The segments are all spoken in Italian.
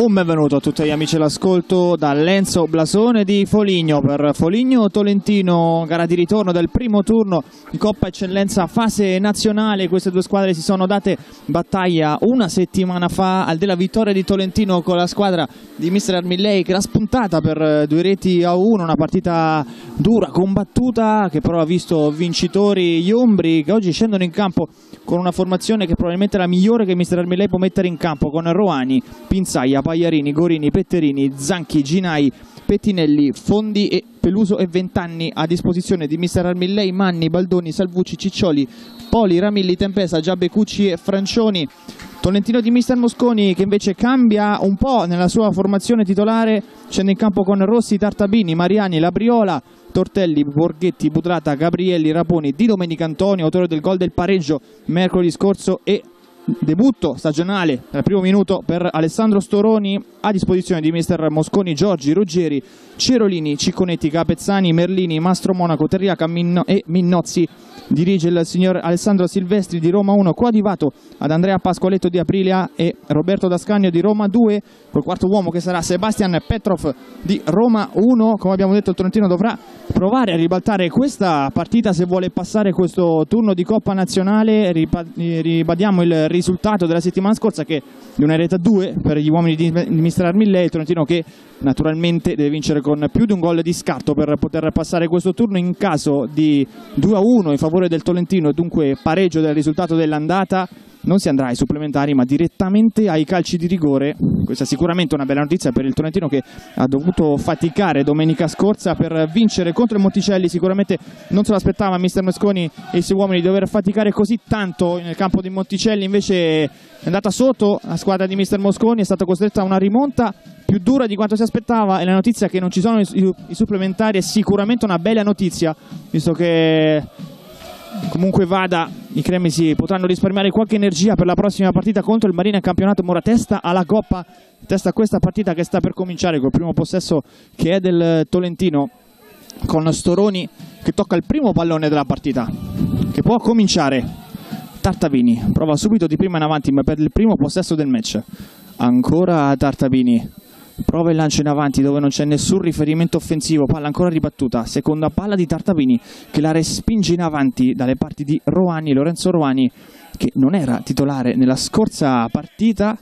Un benvenuto a tutti gli amici all'ascolto da Lenzo Blasone di Foligno per Foligno Tolentino, gara di ritorno del primo turno di Coppa Eccellenza fase nazionale. Queste due squadre si sono date battaglia una settimana fa al della vittoria di Tolentino con la squadra di Mister Armillei, che era spuntata per 2-1, una partita dura, combattuta, che però ha visto vincitori gli Ombri, che oggi scendono in campo con una formazione che probabilmente è la migliore che Mister Armillei può mettere in campo, con Roani, Pinzaia, Pagliarini, Gorini, Petterini, Zanchi, Ginai, Pettinelli, Fondi e Peluso e Vent'anni a disposizione di Mister Armillei, Manni, Baldoni, Salvucci, Ciccioli, Poli, Ramilli, Tempesa, Giabbecucci e Francioni. Tolentino di Mister Mosconi che invece cambia un po' nella sua formazione titolare, scende in campo con Rossi, Tartabini, Mariani, Labriola, Tortelli, Borghetti, Budrata, Gabrielli, Raponi, Di Domenicantonio, autore del gol del pareggio mercoledì scorso, e debutto stagionale dal primo minuto per Alessandro Storoni, a disposizione di Mister Mosconi, Giorgi, Ruggeri, Cerolini, Cicconetti, Capezzani, Merlini, Mastro Monaco, Terriaca e Minnozzi. Dirige il signor Alessandro Silvestri di Roma 1, coadiuvato ad Andrea Pasqualetto di Aprilia e Roberto Dascagno di Roma 2, col quarto uomo che sarà Sebastian Petrov di Roma 1. Come abbiamo detto, il Tolentino dovrà provare a ribaltare questa partita se vuole passare questo turno di Coppa Nazionale. Ribadiamo il risultato della settimana scorsa, che è di una rete a 2 per gli uomini di Mister Armillei. Il Tolentino che naturalmente deve vincere con più di un gol di scarto per poter passare questo turno. In caso di 2-1 in favore del Tolentino e dunque pareggio del risultato dell'andata, non si andrà ai supplementari ma direttamente ai calci di rigore. Questa è sicuramente una bella notizia per il Tolentino, che ha dovuto faticare domenica scorsa per vincere contro il Monticelli. Sicuramente non se lo aspettava Mister Mosconi e i suoi uomini di dover faticare così tanto nel campo di Monticelli. Invece è andata sotto la squadra di Mister Mosconi, è stata costretta a una rimonta più dura di quanto si aspettava, e la notizia che non ci sono i supplementari è sicuramente una bella notizia, visto che comunque vada i cremisi potranno risparmiare qualche energia per la prossima partita contro il Marina in campionato. Ora testa alla Coppa, testa a questa partita che sta per cominciare, col primo possesso che è del Tolentino, con Storoni che tocca il primo pallone della partita, che può cominciare. Tartabini prova subito di prima in avanti ma per il primo possesso del match. Ancora Tartabini prova il lancio in avanti dove non c'è nessun riferimento offensivo, palla ancora ribattuta, seconda palla di Tartabini che la respinge in avanti dalle parti di Roani, Lorenzo Roani, che non era titolare nella scorsa partita,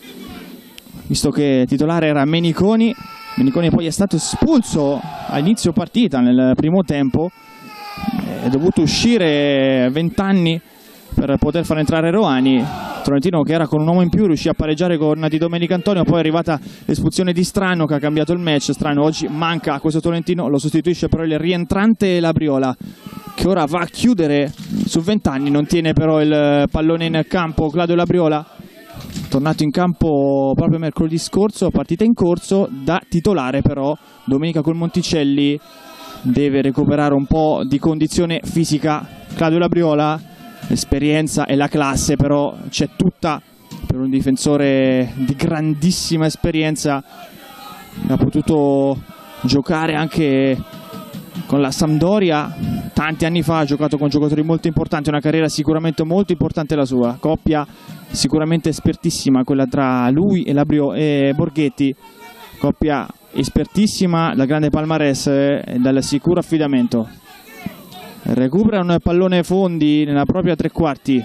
visto che titolare era Meniconi. Meniconi poi è stato espulso a inizio partita nel primo tempo, è dovuto uscire Vent'anni per poter far entrare Roani. Tolentino, che era con un uomo in più, riuscì a pareggiare con Di Domenicantonio. Poi è arrivata l'espulsione di Strano, che ha cambiato il match. Strano oggi manca a questo Tolentino, lo sostituisce però il rientrante Labriola, che ora va a chiudere su Vent'anni. Non tiene però il pallone in campo Claudio Labriola, tornato in campo proprio mercoledì scorso, partita in corso da titolare, però domenica col Monticelli deve recuperare un po' di condizione fisica Claudio Labriola. L'esperienza e la classe però c'è tutta per un difensore di grandissima esperienza. Ha potuto giocare anche con la Sampdoria tanti anni fa, ha giocato con giocatori molto importanti, una carriera sicuramente molto importante la sua. Coppia sicuramente espertissima quella tra lui e Borghetti, coppia espertissima, da grande palmarès e dal sicuro affidamento. Recupera un pallone Fondi nella propria tre quarti,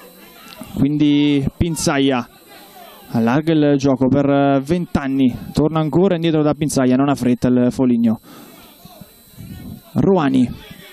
quindi Pinzaia allarga il gioco per Vent'anni, torna ancora indietro da Pinzaia, non ha fretta il Foligno. Roani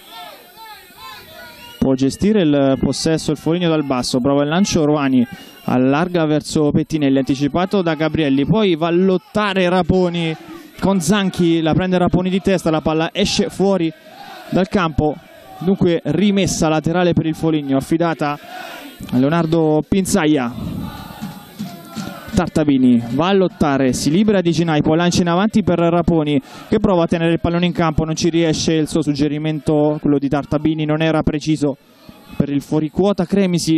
può gestire il possesso, il Foligno dal basso, prova il lancio Roani, allarga verso Pettinelli, anticipato da Gabrielli, poi va a lottare Raponi con Zanchi, la prende Raponi di testa, la palla esce fuori dal campo. Dunque rimessa laterale per il Foligno, affidata a Leonardo Pinzaia. Tartabini va a lottare, si libera di Ginai, poi lancia in avanti per Raponi, che prova a tenere il pallone in campo, non ci riesce. Il suo suggerimento, quello di Tartabini, non era preciso per il fuoriquota Cremisi,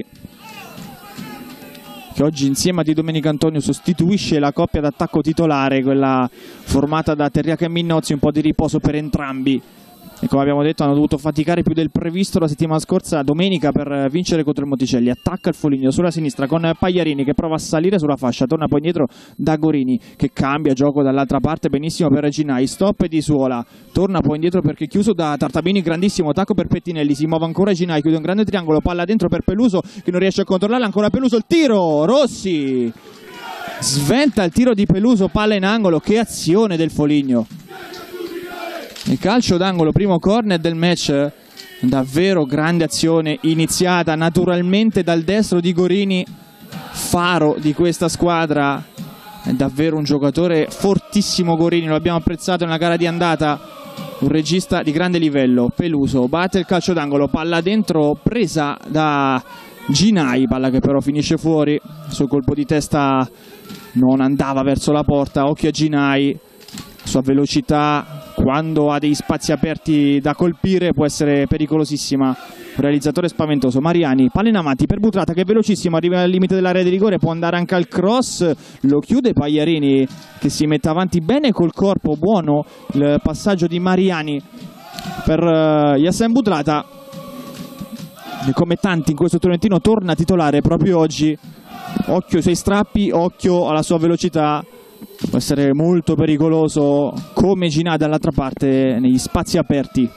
che oggi insieme a Di Domenicantonio sostituisce la coppia d'attacco titolare, quella formata da Terriaca e Minnozzi. Un po' di riposo per entrambi e come abbiamo detto hanno dovuto faticare più del previsto la settimana scorsa, domenica, per vincere contro il Monticelli. Attacca il Foligno sulla sinistra con Pagliarini che prova a salire sulla fascia, torna poi indietro da Gorini che cambia gioco dall'altra parte, benissimo per Ginai, stop di Suola, torna poi indietro perché chiuso da Tartabini, grandissimo attacco per Pettinelli, si muove ancora Ginai, chiude un grande triangolo, palla dentro per Peluso che non riesce a controllare, ancora Peluso, il tiro, Rossi sventa il tiro di Peluso, palla in angolo, che azione del Foligno. Il calcio d'angolo, primo corner del match, davvero grande azione iniziata naturalmente dal destro di Gorini, faro di questa squadra, è davvero un giocatore fortissimo Gorini, lo abbiamo apprezzato nella gara di andata, un regista di grande livello. Peluso batte il calcio d'angolo, palla dentro presa da Ginai, palla che però finisce fuori, sul colpo di testa non andava verso la porta, occhio a Ginai, sua velocità quando ha degli spazi aperti da colpire può essere pericolosissima, un realizzatore spaventoso. Mariani, palla in avanti per Butrata che è velocissimo, arriva al limite dell'area di rigore, può andare anche al cross, lo chiude Pagliarini che si mette avanti bene col corpo, buono il passaggio di Mariani per Yassine Butrata, che come tanti in questo Tolentino torna titolare proprio oggi. Occhio ai suoi strappi, occhio alla sua velocità, può essere molto pericoloso come Ginà dall'altra parte negli spazi aperti.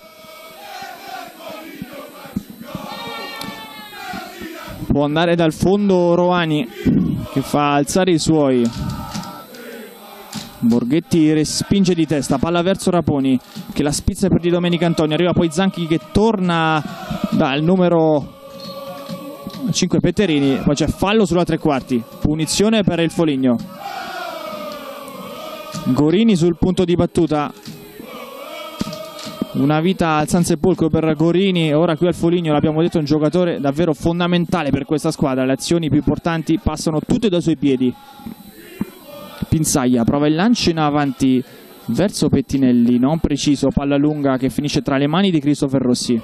Può andare dal fondo Roani che fa alzare i suoi. Borghetti respinge di testa, palla verso Raponi che la spizza per Di Domenica Antonio, arriva poi Zanchi che torna dal numero 5 Petterini, poi c'è fallo sulla tre quarti, punizione per il Foligno. Gorini sul punto di battuta, una vita al San Sepolcro per Gorini, ora qui al Foligno, l'abbiamo detto, è un giocatore davvero fondamentale per questa squadra, le azioni più importanti passano tutte dai suoi piedi. Pinzaglia prova il lancio in avanti verso Pettinelli, non preciso, palla lunga che finisce tra le mani di Christopher Rossi.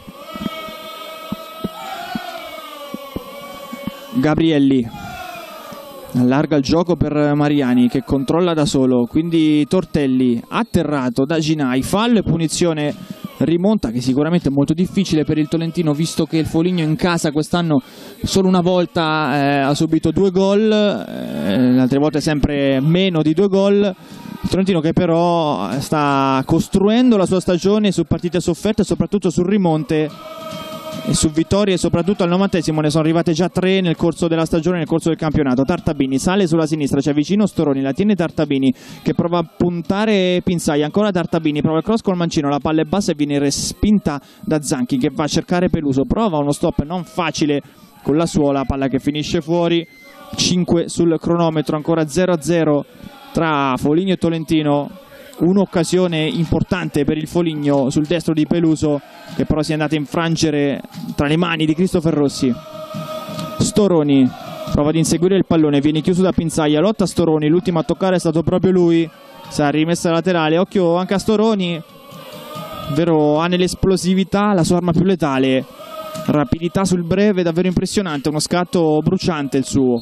Gabrielli allarga il gioco per Mariani che controlla da solo, quindi Tortelli atterrato da Ginai, fallo e punizione, rimonta che sicuramente è molto difficile per il Tolentino visto che il Foligno in casa quest'anno solo una volta ha subito 2 gol, le altre volte sempre meno di 2 gol. Il Tolentino che però sta costruendo la sua stagione su partite sofferte e soprattutto sul rimonte e su vittorie, soprattutto al 90esimo ne sono arrivate già 3 nel corso della stagione, nel corso del campionato. Tartabini sale sulla sinistra, c'è vicino Storoni, la tiene Tartabini che prova a puntare Pinzaglia, ancora Tartabini, prova il cross col mancino, la palla è bassa e viene respinta da Zanchi che va a cercare Peluso, prova uno stop non facile con la suola, palla che finisce fuori. 5 sul cronometro, ancora 0-0 tra Foligno e Tolentino. Un'occasione importante per il Foligno sul destro di Peluso che però si è andata a infrangere tra le mani di Christopher Rossi. Storoni prova ad inseguire il pallone, viene chiuso da Pinzaglia, lotta Storoni, l'ultimo a toccare è stato proprio lui, si è rimessa laterale, occhio anche a Storoni, davvero ha nell'esplosività la sua arma più letale, rapidità sul breve davvero impressionante, uno scatto bruciante il suo.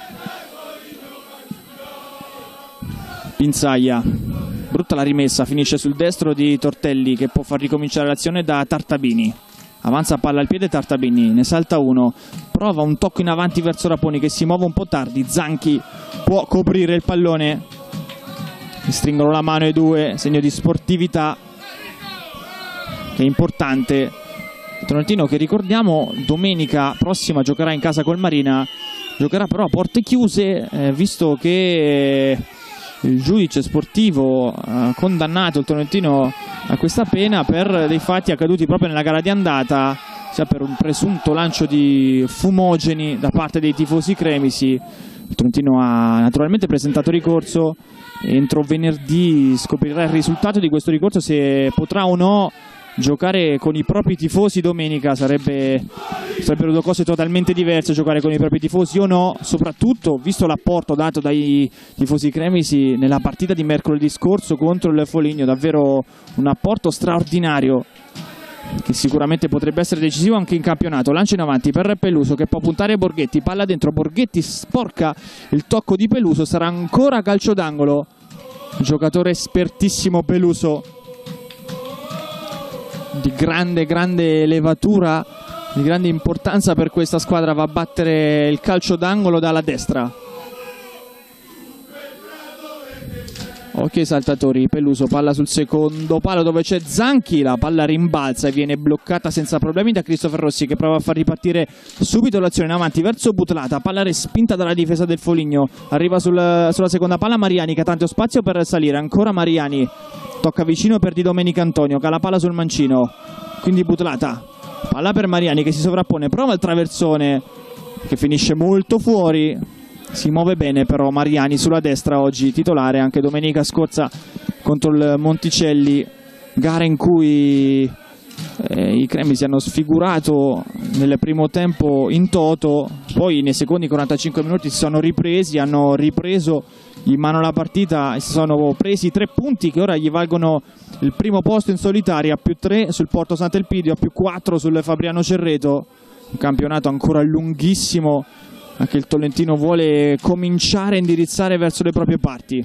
Pinzaglia, brutta la rimessa, finisce sul destro di Tortelli che può far ricominciare l'azione da Tartabini. Avanza palla al piede Tartabini, ne salta uno, prova un tocco in avanti verso Raponi che si muove un po' tardi, Zanchi può coprire il pallone, stringono la mano i due, segno di sportività che è importante. Tolentino che ricordiamo domenica prossima giocherà in casa col Marina, giocherà però a porte chiuse visto che il giudice sportivo ha condannato il Tolentino a questa pena per dei fatti accaduti proprio nella gara di andata, sia per un presunto lancio di fumogeni da parte dei tifosi cremisi. Il Tolentino ha naturalmente presentato ricorso, entro venerdì scoprirà il risultato di questo ricorso, se potrà o no giocare con i propri tifosi domenica. Sarebbero due cose totalmente diverse, giocare con i propri tifosi o no, soprattutto visto l'apporto dato dai tifosi cremisi nella partita di mercoledì scorso contro il Foligno, davvero un apporto straordinario che sicuramente potrebbe essere decisivo anche in campionato. Lancio in avanti per Peluso che può puntare Borghetti, palla dentro, Borghetti sporca il tocco di Peluso, sarà ancora calcio d'angolo, giocatore espertissimo Peluso. di grande levatura, di grande importanza per questa squadra. Va a battere il calcio d'angolo dalla destra. Occhio ai saltatori, Peluso, palla sul secondo palo dove c'è Zanchi, la palla rimbalza e viene bloccata senza problemi da Christopher Rossi, che prova a far ripartire subito l'azione in avanti verso Butlata, palla respinta dalla difesa del Foligno, arriva sulla seconda palla Mariani che ha tanto spazio per salire, ancora Mariani, tocca vicino per Di Domenica Antonio, che ha la palla sul mancino, quindi Butlata, palla per Mariani che si sovrappone, prova il traversone che finisce molto fuori. Si muove bene però Mariani sulla destra oggi, titolare anche domenica scorsa contro il Monticelli, gara in cui i cremisi hanno sfigurato nel primo tempo in toto, poi nei secondi 45 minuti si sono ripresi, hanno ripreso in mano la partita e si sono presi 3 punti che ora gli valgono il primo posto in solitaria, a +3 sul Porto Sant'Elpidio, a +4 sul Fabriano Cerreto, un campionato ancora lunghissimo. Anche il Tolentino vuole cominciare a indirizzare verso le proprie parti.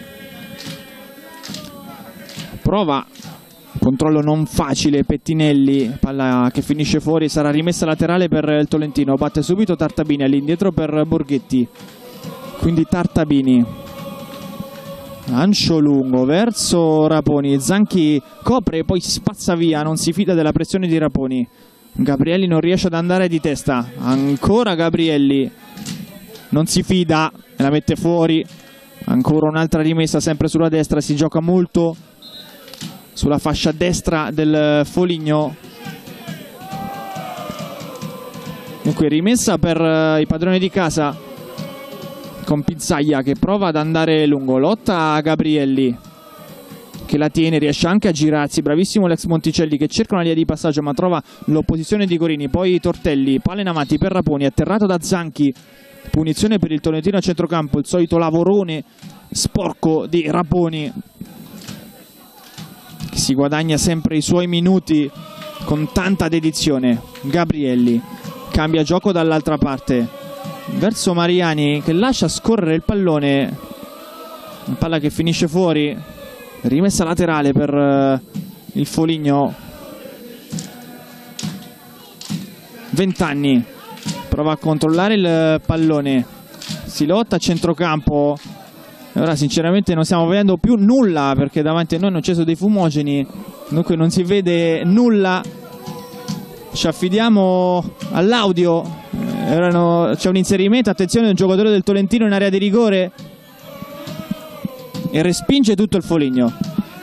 Prova, controllo non facile, Pettinelli, palla che finisce fuori, sarà rimessa laterale per il Tolentino, batte subito Tartabini all'indietro per Borghetti, quindi Tartabini, lancio lungo verso Raponi, Zanchi copre e poi spazza via, non si fida della pressione di Raponi. Gabrielli non riesce ad andare di testa, ancora Gabrielli non si fida e la mette fuori, ancora un'altra rimessa sempre sulla destra, si gioca molto sulla fascia destra del Foligno. Dunque rimessa per i padroni di casa con Pizzaglia che prova ad andare lungo, lotta a Gabrielli che la tiene, riesce anche a girarsi, bravissimo l'ex Monticelli che cerca una linea di passaggio ma trova l'opposizione di Gorini, poi Tortelli, palla in avanti per Raponi, atterrato da Zanchi, punizione per il Tolentino a centrocampo, il solito lavorone sporco di Raponi che si guadagna sempre i suoi minuti con tanta dedizione. Gabrielli cambia gioco dall'altra parte verso Mariani che lascia scorrere il pallone, una palla che finisce fuori. Rimessa laterale per il Foligno. 20 anni. Prova a controllare il pallone. Si lotta a centrocampo. E ora sinceramente non stiamo vedendo più nulla perché davanti a noi hanno acceso dei fumogeni. Dunque non si vede nulla. Ci affidiamo all'audio. C'è un inserimento. Attenzione, un giocatore del Tolentino in area di rigore. E respinge tutto il Foligno.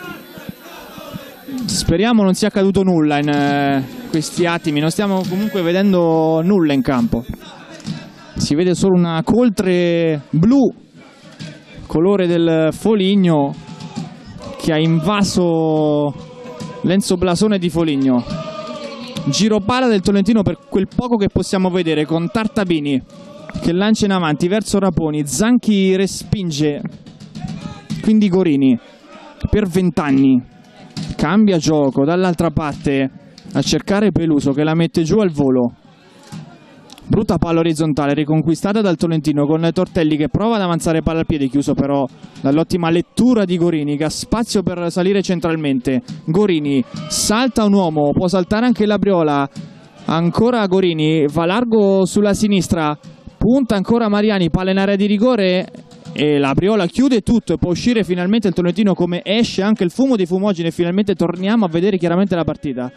Speriamo non sia accaduto nulla in questi attimi, non stiamo comunque vedendo nulla in campo. Si vede solo una coltre blu, colore del Foligno, che ha invaso l'Enzo Blasone di Foligno. Giro palla del Tolentino per quel poco che possiamo vedere, con Tartabini che lancia in avanti verso Raponi, Zanchi respinge. Quindi Gorini per 20 anni cambia gioco dall'altra parte a cercare Peluso che la mette giù al volo. Brutta palla orizzontale riconquistata dal Tolentino con Tortelli che prova ad avanzare palla al piede, chiuso però dall'ottima lettura di Gorini che ha spazio per salire centralmente. Gorini salta un uomo, può saltare anche Labriola, ancora Gorini, va largo sulla sinistra, punta ancora Mariani, palla in area di rigore e la Briola chiude tutto e può uscire finalmente il Tolentino, come esce anche il fumo di fumogene e finalmente torniamo a vedere chiaramente la partita.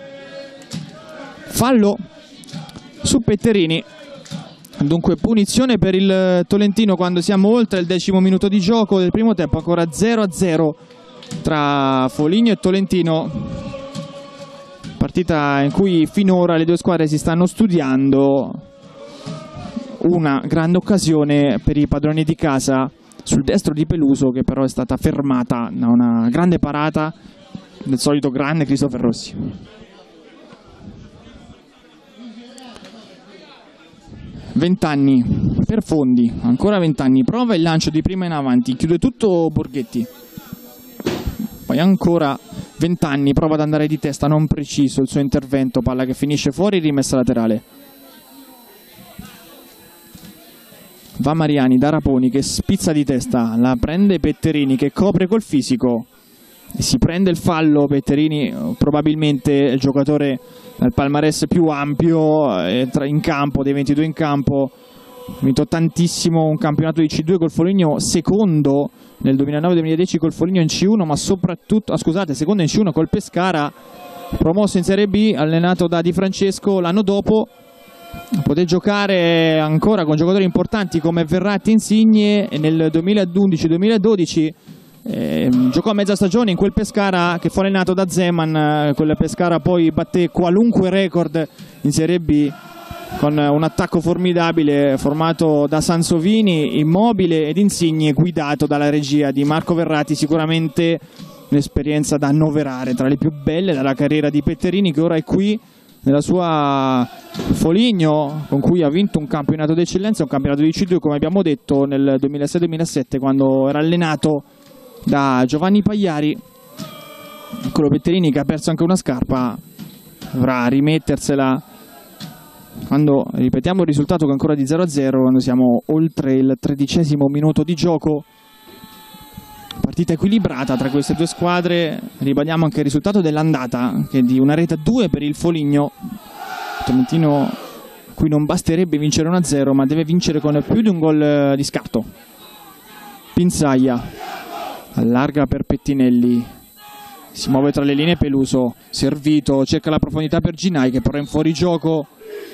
Fallo su Petterini, dunque punizione per il Tolentino quando siamo oltre il 10° minuto di gioco del primo tempo, ancora 0-0 tra Foligno e Tolentino, partita in cui finora le due squadre si stanno studiando. Una grande occasione per i padroni di casa sul destro di Peluso che però è stata fermata da una grande parata del solito grande Christopher Rossi. Vent'anni per Fondi, ancora 20 anni, prova il lancio di prima in avanti, chiude tutto Borghetti, poi ancora 20 anni, prova ad andare di testa, non preciso il suo intervento, palla che finisce fuori, rimessa laterale. Va Mariani da Raponi che spizza di testa, la prende Petterini che copre col fisico si prende il fallo. Petterini probabilmente il giocatore dal palmarès più ampio in campo, dei 22 in campo, ha vinto tantissimo un campionato di C2 col Foligno, secondo nel 2009-2010 col Foligno in C1, ma soprattutto, secondo in C1 col Pescara, promosso in Serie B, allenato da Di Francesco. L'anno dopo poté giocare ancora con giocatori importanti come Verratti, Insigne, e nel 2011-2012 giocò a mezza stagione in quel Pescara che fu allenato da Zeman. Quella Pescara poi batté qualunque record in Serie B con un attacco formidabile formato da Sansovini, Immobile ed Insigne, guidato dalla regia di Marco Verratti. Sicuramente un'esperienza da annoverare tra le più belle della carriera di Petterini, che ora è qui nella sua Foligno, con cui ha vinto un campionato d'eccellenza, un campionato di C2 come abbiamo detto nel 2006-2007, quando era allenato da Giovanni Pagliari. Quello Petterini, che ha perso anche una scarpa, dovrà rimettersela quando ripetiamo il risultato, che è ancora di 0-0, quando siamo oltre il 13° minuto di gioco. Partita equilibrata tra queste due squadre. Ribadiamo anche il risultato dell'andata, che è di 1-2 per il Foligno. Tolentino qui non basterebbe vincere 1-0, ma deve vincere con più di un gol di scarto. Pinzaglia allarga per Pettinelli, si muove tra le linee Peluso, servito, cerca la profondità per Ginai, che però è in fuorigioco.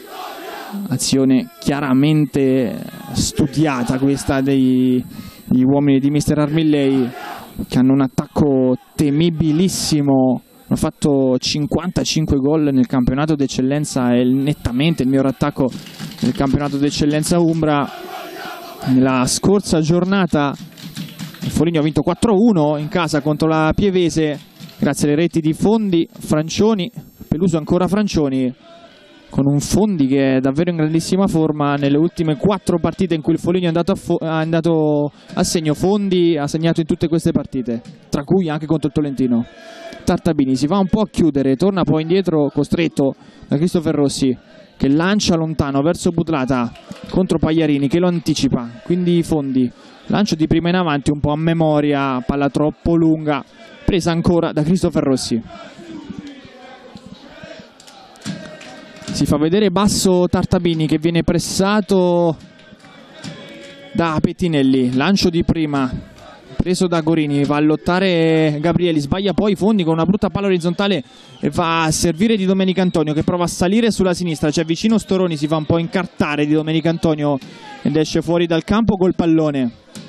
Azione chiaramente studiata questa degli uomini di Mister Armillei, che hanno un attacco temibilissimo. Hanno fatto 55 gol nel campionato d'eccellenza, è nettamente il miglior attacco del campionato d'eccellenza umbra. Nella scorsa giornata il Foligno ha vinto 4-1 in casa contro la Pievese, grazie alle reti di Fondi, Francioni, Peluso ancora Francioni, con un Fondi che è davvero in grandissima forma. Nelle ultime 4 partite in cui il Foligno è andato a segno, Fondi ha segnato in tutte queste partite, tra cui anche contro il Tolentino. Tartabini si va un po' a chiudere, torna poi indietro costretto da Christopher Rossi, che lancia lontano verso Butlata contro Pagliarini, che lo anticipa. Quindi Fondi, lancio di prima in avanti un po' a memoria, palla troppo lunga, presa ancora da Christopher Rossi. Si fa vedere basso Tartabini, che viene pressato da Pettinelli. Lancio di prima preso da Gorini, va a lottare Gabrielli, sbaglia poi Fondi con una brutta palla orizzontale e va a servire Di Domenicantonio, che prova a salire sulla sinistra. C'è vicino Storoni, si fa un po' incartare Di Domenicantonio ed esce fuori dal campo col pallone.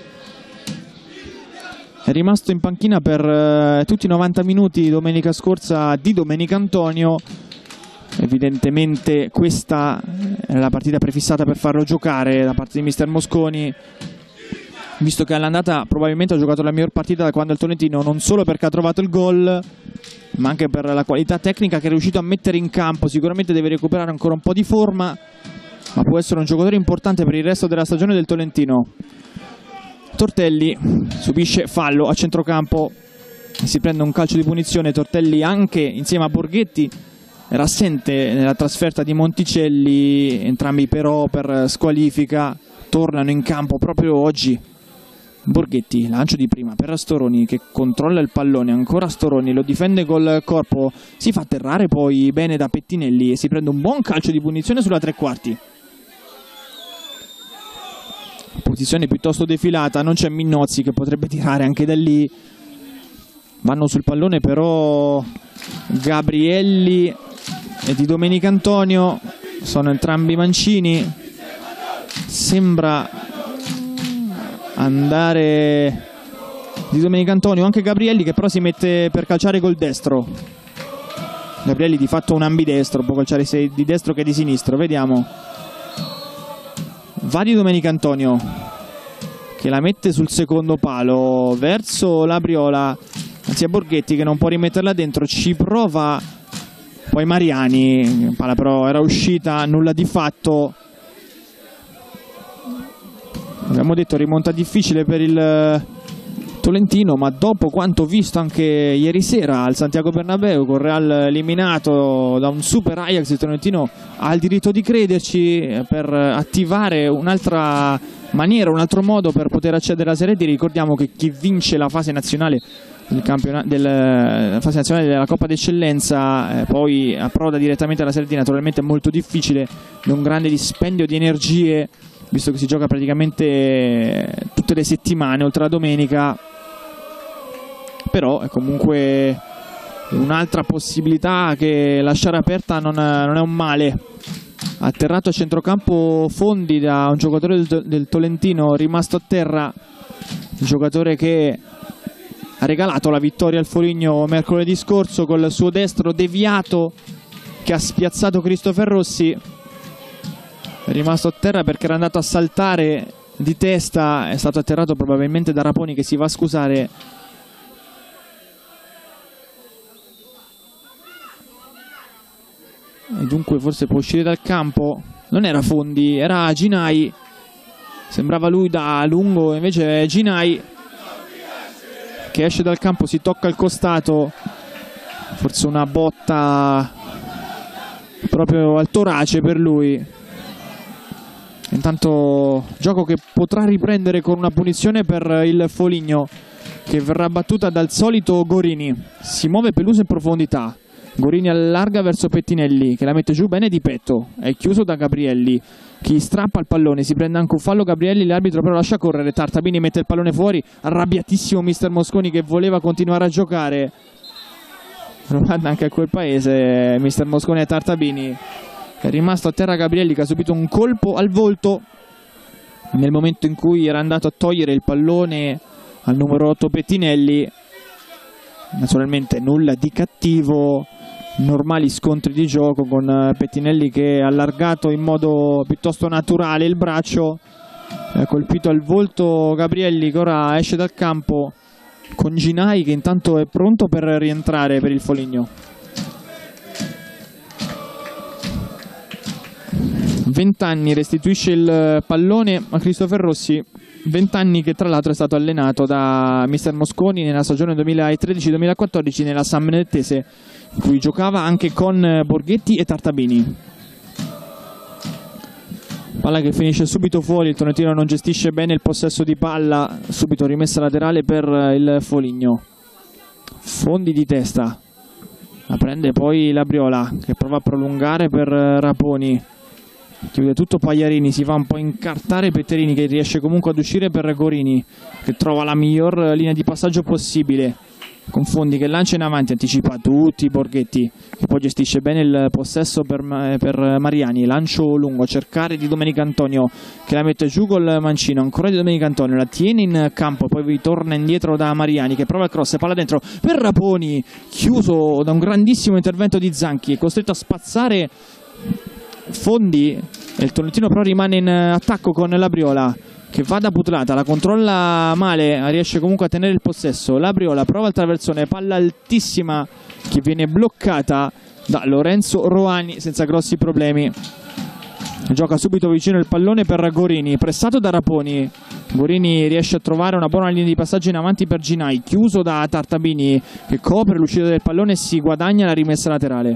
È rimasto in panchina per tutti i 90 minuti domenica scorsa Di Domenicantonio. Evidentemente questa è la partita prefissata per farlo giocare da parte di mister Mosconi, visto che all'andata probabilmente ha giocato la miglior partita da quando il Tolentino, non solo perché ha trovato il gol, ma anche per la qualità tecnica che è riuscito a mettere in campo. Sicuramente deve recuperare ancora un po' di forma, ma può essere un giocatore importante per il resto della stagione del Tolentino. Tortelli subisce fallo a centrocampo e si prende un calcio di punizione. Tortelli, anche insieme a Borghetti, era assente nella trasferta di Monticelli, entrambi però per squalifica tornano in campo proprio oggi. Borghetti, lancio di prima per Storoni, che controlla il pallone, ancora Storoni, lo difende col corpo, si fa atterrare poi bene da Pettinelli e si prende un buon calcio di punizione sulla tre quarti. Posizione piuttosto defilata, non c'è Minnozzi che potrebbe tirare anche da lì. Vanno sul pallone però Gabrielli e Di Domenicantonio, sono entrambi mancini. Sembra andare Di Domenicantonio, anche Gabrielli, che però si mette per calciare col destro. Gabrielli di fatto un ambidestro, può calciare sia di destro che di sinistro. Vediamo. Va Di Domenicantonio, che la mette sul secondo palo verso Labriola, anzi a Borghetti, che non può rimetterla dentro, ci prova poi Mariani, palla però era uscita, nulla di fatto. Abbiamo detto rimonta difficile per il Tolentino, ma dopo quanto visto anche ieri sera al Santiago Bernabéu, con Real eliminato da un super Ajax, il Tolentino ha il diritto di crederci per attivare un'altra maniera, un altro modo per poter accedere alla Serie D. Ricordiamo che chi vince la fase nazionale della fase nazionale della Coppa d'Eccellenza, poi approda direttamente alla Serie D, naturalmente molto difficile, di un grande dispendio di energie, visto che si gioca praticamente tutte le settimane oltre la domenica, però è comunque un'altra possibilità che lasciare aperta non è un male. Atterrato a centrocampo Fondi da un giocatore del Tolentino rimasto a terra, un giocatore che ha regalato la vittoria al Foligno mercoledì scorso col suo destro deviato che ha spiazzato Christopher Rossi. È rimasto a terra perché era andato a saltare di testa, è stato atterrato probabilmente da Raponi, che si va a scusare. E dunque forse può uscire dal campo. Non era Fondi, era Ginai. Sembrava lui da lungo, invece è Ginai che esce dal campo, si tocca il costato, forse una botta proprio al torace per lui. Intanto gioco che potrà riprendere con una punizione per il Foligno, che verrà battuta dal solito Gorini. Si muove Peluso in profondità, Gorini allarga verso Pettinelli che la mette giù bene di petto, è chiuso da Gabrielli, chi strappa il pallone, si prende anche un fallo Gabrielli, l'arbitro però lascia correre, Tartabini mette il pallone fuori, arrabbiatissimo mister Mosconi che voleva continuare a giocare. Guarda anche a quel paese mister Mosconi e Tartabini. È rimasto a terra Gabrielli che ha subito un colpo al volto nel momento in cui era andato a togliere il pallone al numero 8 Pettinelli. Naturalmente nulla di cattivo, normali scontri di gioco con Pettinelli che ha allargato in modo piuttosto naturale il braccio, ha colpito al volto Gabrielli che ora esce dal campo con Ginai che intanto è pronto per rientrare per il Foligno. 20 anni restituisce il pallone a Christopher Rossi, 20 anni che tra l'altro è stato allenato da mister Mosconi nella stagione 2013-2014 nella San Benedettese, in cui giocava anche con Borghetti e Tartabini. Palla che finisce subito fuori, il Tolentino non gestisce bene il possesso di palla, subito rimessa laterale per il Foligno. Fondi di testa, la prende poi Labriola che prova a prolungare per Raponi. Chiude tutto Pagliarini, si va un po' incartare Petterini che riesce comunque ad uscire per Gorini che trova la miglior linea di passaggio possibile, con Fondi che lancia in avanti, anticipa tutti Borghetti che poi gestisce bene il possesso per Mariani, lancio lungo a cercare di Domenico Antonio che la mette giù col mancino, ancora di Domenico Antonio, la tiene in campo, poi ritorna indietro da Mariani che prova il cross e palla dentro per Raponi, chiuso da un grandissimo intervento di Zanchi, è costretto a spazzare Fondi e il Tolentino però rimane in attacco con Labriola che va da Putlata, la controlla male, riesce comunque a tenere il possesso. Labriola prova il traversone, palla altissima che viene bloccata da Lorenzo Roani senza grossi problemi. Gioca subito vicino il pallone per Gorini, pressato da Raponi. Gorini riesce a trovare una buona linea di passaggio in avanti per Ginai, chiuso da Tartabini che copre l'uscita del pallone e si guadagna la rimessa laterale.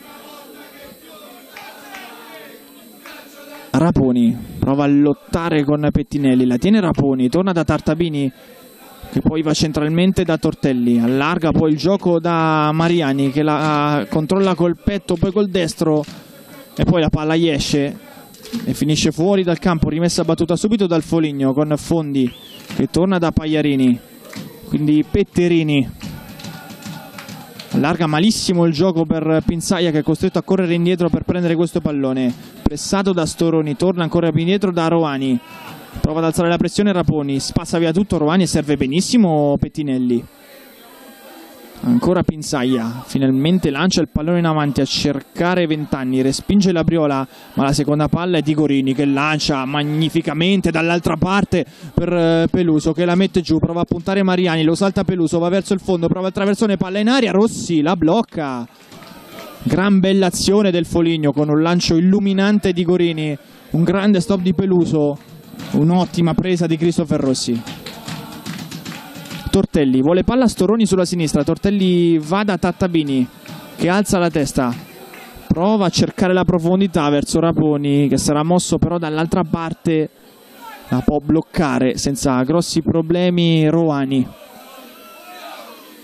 Raponi prova a lottare con Pettinelli, la tiene Raponi, torna da Tartabini che poi va centralmente da Tortelli, allarga poi il gioco da Mariani che la controlla col petto, poi col destro e poi la palla gli esce e finisce fuori dal campo, rimessa battuta subito dal Foligno con Fondi che torna da Pagliarini, quindi Petterini allarga malissimo il gioco per Pinzaia che è costretto a correre indietro per prendere questo pallone, pressato da Storoni, torna ancora più indietro da Roani, prova ad alzare la pressione Raponi, spazza via tutto Roani e serve benissimo Pettinelli. Ancora Pinzaia, finalmente lancia il pallone in avanti a cercare Vent'anni, respinge Labriola, ma la seconda palla è di Gorini che lancia magnificamente dall'altra parte per Peluso che la mette giù, prova a puntare Mariani, lo salta Peluso, va verso il fondo, prova il traversone, palla in aria, Rossi la blocca. Gran bella azione del Foligno con un lancio illuminante di Gorini, un grande stop di Peluso, un'ottima presa di Christopher Rossi. Tortelli vuole palla Storoni sulla sinistra, Tortelli va da Tartabini che alza la testa, prova a cercare la profondità verso Raponi che sarà mosso però dall'altra parte, la può bloccare senza grossi problemi Roani.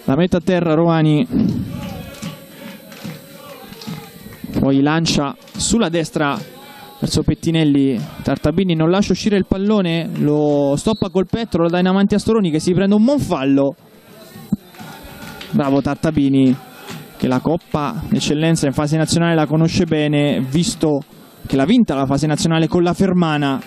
la mette a terra Rovani, poi lancia sulla destra verso Pettinelli. Tartabini non lascia uscire il pallone, lo stoppa col petto, lo dà in avanti a Storoni che si prende un buon fallo. Bravo Tartabini, che la Coppa Eccellenza in fase nazionale la conosce bene, visto che l'ha vinta la fase nazionale con la Fermana.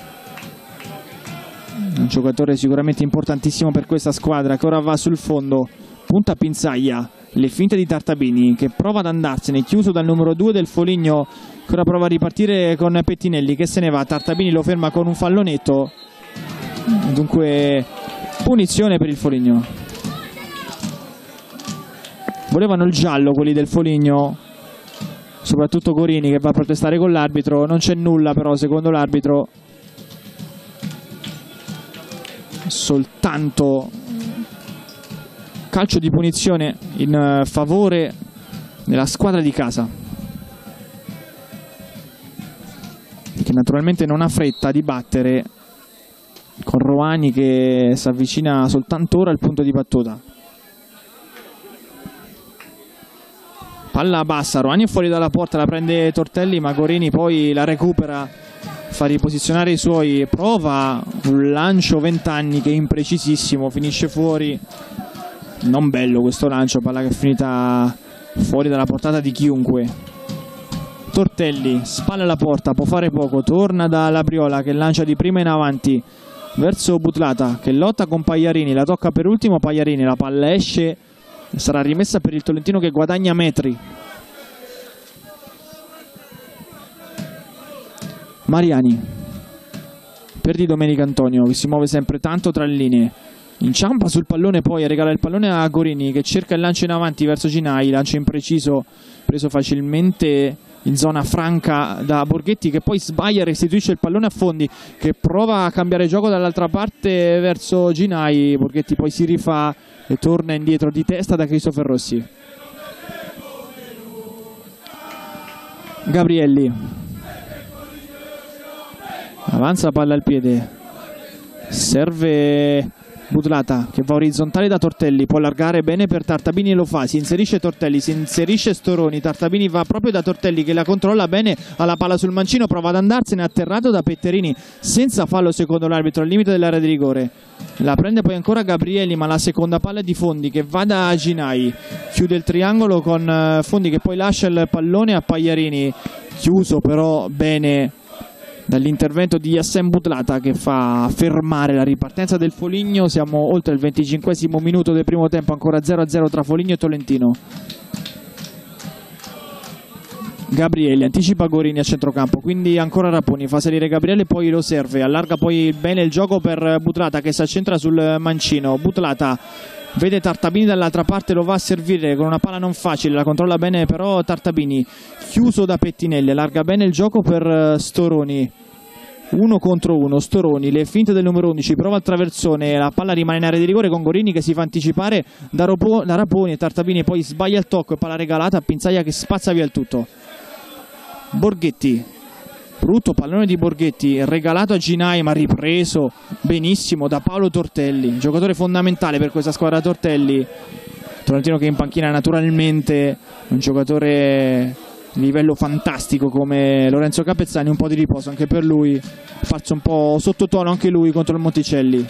Un giocatore sicuramente importantissimo per questa squadra, che ora va sul fondo, punta Pinzaglia, le finte di Tartabini che prova ad andarsene, chiuso dal numero 2 del Foligno, che ora prova a ripartire con Pettinelli che se ne va. Tartabini lo ferma con un fallonetto, dunque punizione per il Foligno. Volevano il giallo quelli del Foligno, soprattutto Gorini che va a protestare con l'arbitro. Non c'è nulla però secondo l'arbitro, soltanto calcio di punizione in favore della squadra di casa, che naturalmente non ha fretta di battere, con Rovani che si avvicina soltanto ora al punto di battuta. Palla bassa, Rovani è fuori dalla porta, la prende Tortelli, ma Gorini poi la recupera, fa riposizionare i suoi, prova un lancio 20 anni che è imprecisissimo, finisce fuori. Non bello questo lancio, palla che è finita fuori dalla portata di chiunque. Tortelli, spalla alla porta, può fare poco, torna da Labriola che lancia di prima in avanti verso Butlata che lotta con Pagliarini, la tocca per ultimo Pagliarini, la palla esce, sarà rimessa per il Tolentino che guadagna metri. Mariani per Di Domenico Antonio che si muove sempre tanto tra le linee, inciampa sul pallone, poi regala il pallone a Gorini che cerca il lancio in avanti verso Ginai, lancio impreciso preso facilmente in zona franca da Borghetti che poi sbaglia, restituisce il pallone a Fondi che prova a cambiare gioco dall'altra parte verso Ginai. Borghetti poi si rifà e torna indietro di testa da Christopher Rossi. Gabrielli avanza, palla al piede, serve Butlata che va orizzontale da Tortelli, può allargare bene per Tartabini e lo fa, si inserisce Tortelli, si inserisce Storoni, Tartabini va proprio da Tortelli che la controlla bene, ha la palla sul mancino, prova ad andarsene, atterrato da Petterini senza fallo secondo l'arbitro al limite dell'area di rigore. La prende poi ancora Gabrielli, ma la seconda palla è di Fondi che va da Ginai, chiude il triangolo con Fondi che poi lascia il pallone a Pagliarini, chiuso però bene dall'intervento di Yassem Butlata che fa fermare la ripartenza del Foligno. Siamo oltre il 25esimo minuto del primo tempo, ancora 0-0 tra Foligno e Tolentino. Gabrielli anticipa Gorini a centrocampo, quindi ancora Raponi, fa salire Gabriele, poi lo serve, allarga poi bene il gioco per Butlata che si accentra sul mancino. Butlata vede Tartabini dall'altra parte, lo va a servire con una palla non facile, la controlla bene però Tartabini, chiuso da Pettinelli, allarga bene il gioco per Storoni, 1 contro 1, Storoni, le finte del numero 11, prova il traversone, la palla rimane in area di rigore con Gorini che si fa anticipare da Raponi e Tartabini poi sbaglia il tocco e palla regalata a Pinzaglia che spazza via il tutto. Borghetti, brutto pallone di Borghetti, regalato a Ginai ma ripreso benissimo da Paolo Tortelli, giocatore fondamentale per questa squadra Tortelli. Tolentino che in panchina naturalmente un giocatore di livello fantastico come Lorenzo Capezzani, un po' di riposo anche per lui, parso un po' sottotono anche lui contro il Monticelli.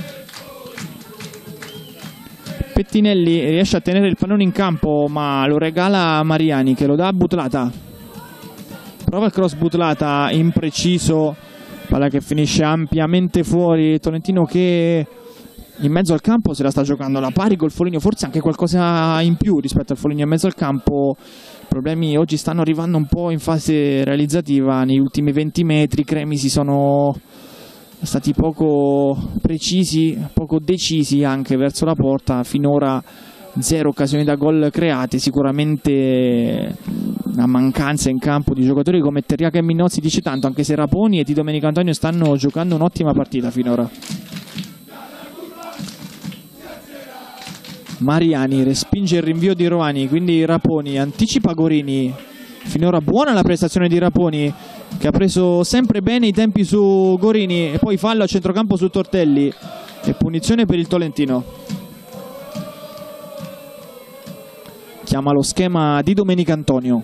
Pettinelli riesce a tenere il pallone in campo ma lo regala a Mariani che lo dà a Butlata. Prova il cross Butlata, impreciso, palla che finisce ampiamente fuori. Tolentino che in mezzo al campo se la sta giocando alla pari col Foligno, forse anche qualcosa in più rispetto al Foligno in mezzo al campo. I problemi oggi stanno arrivando un po' in fase realizzativa, negli ultimi 20 metri i Cremisi sono stati poco precisi, poco decisi anche verso la porta, finora 0 occasioni da gol create, sicuramente la mancanza in campo di giocatori come Terriaca e Minnozzi dice tanto, anche se Raponi e Di Domenico Antonio stanno giocando un'ottima partita finora. Mariani respinge il rinvio di Rovani, quindi Raponi anticipa Gorini, finora buona la prestazione di Raponi che ha preso sempre bene i tempi su Gorini e poi fallo a centrocampo su Tortelli e punizione per il Tolentino. chiama lo schema di Domenicantonio.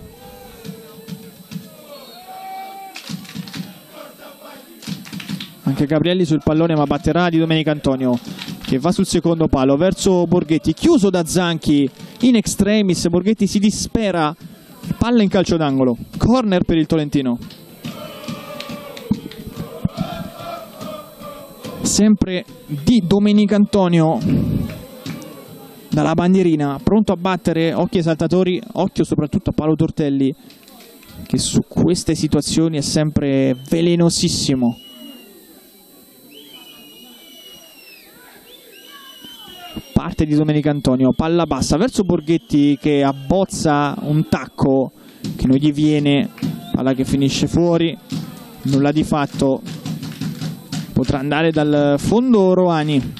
Anche Gabrielli sul pallone, ma batterà di Domenicantonio, che va sul secondo palo verso Borghetti, chiuso da Zanchi in extremis. Borghetti si dispera, palla in calcio d'angolo, corner per il Tolentino. Sempre di Domenicantonio dalla bandierina, pronto a battere. Occhio ai saltatori, occhio soprattutto a Paolo Tortelli, che su queste situazioni è sempre velenosissimo. Parte di Domenicantonio, palla bassa verso Borghetti che abbozza un tacco che non gli viene, palla che finisce fuori, nulla di fatto. Potrà andare dal fondo Roani.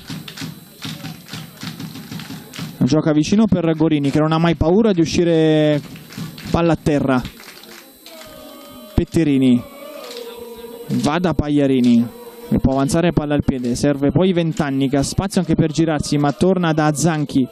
Gioca vicino per Gorini, che non ha mai paura di uscire palla a terra. Petterini va da Pagliarini, e può avanzare palla al piede. Serve poi Vent'anni, che ha spazio anche per girarsi, ma torna da Zanchi.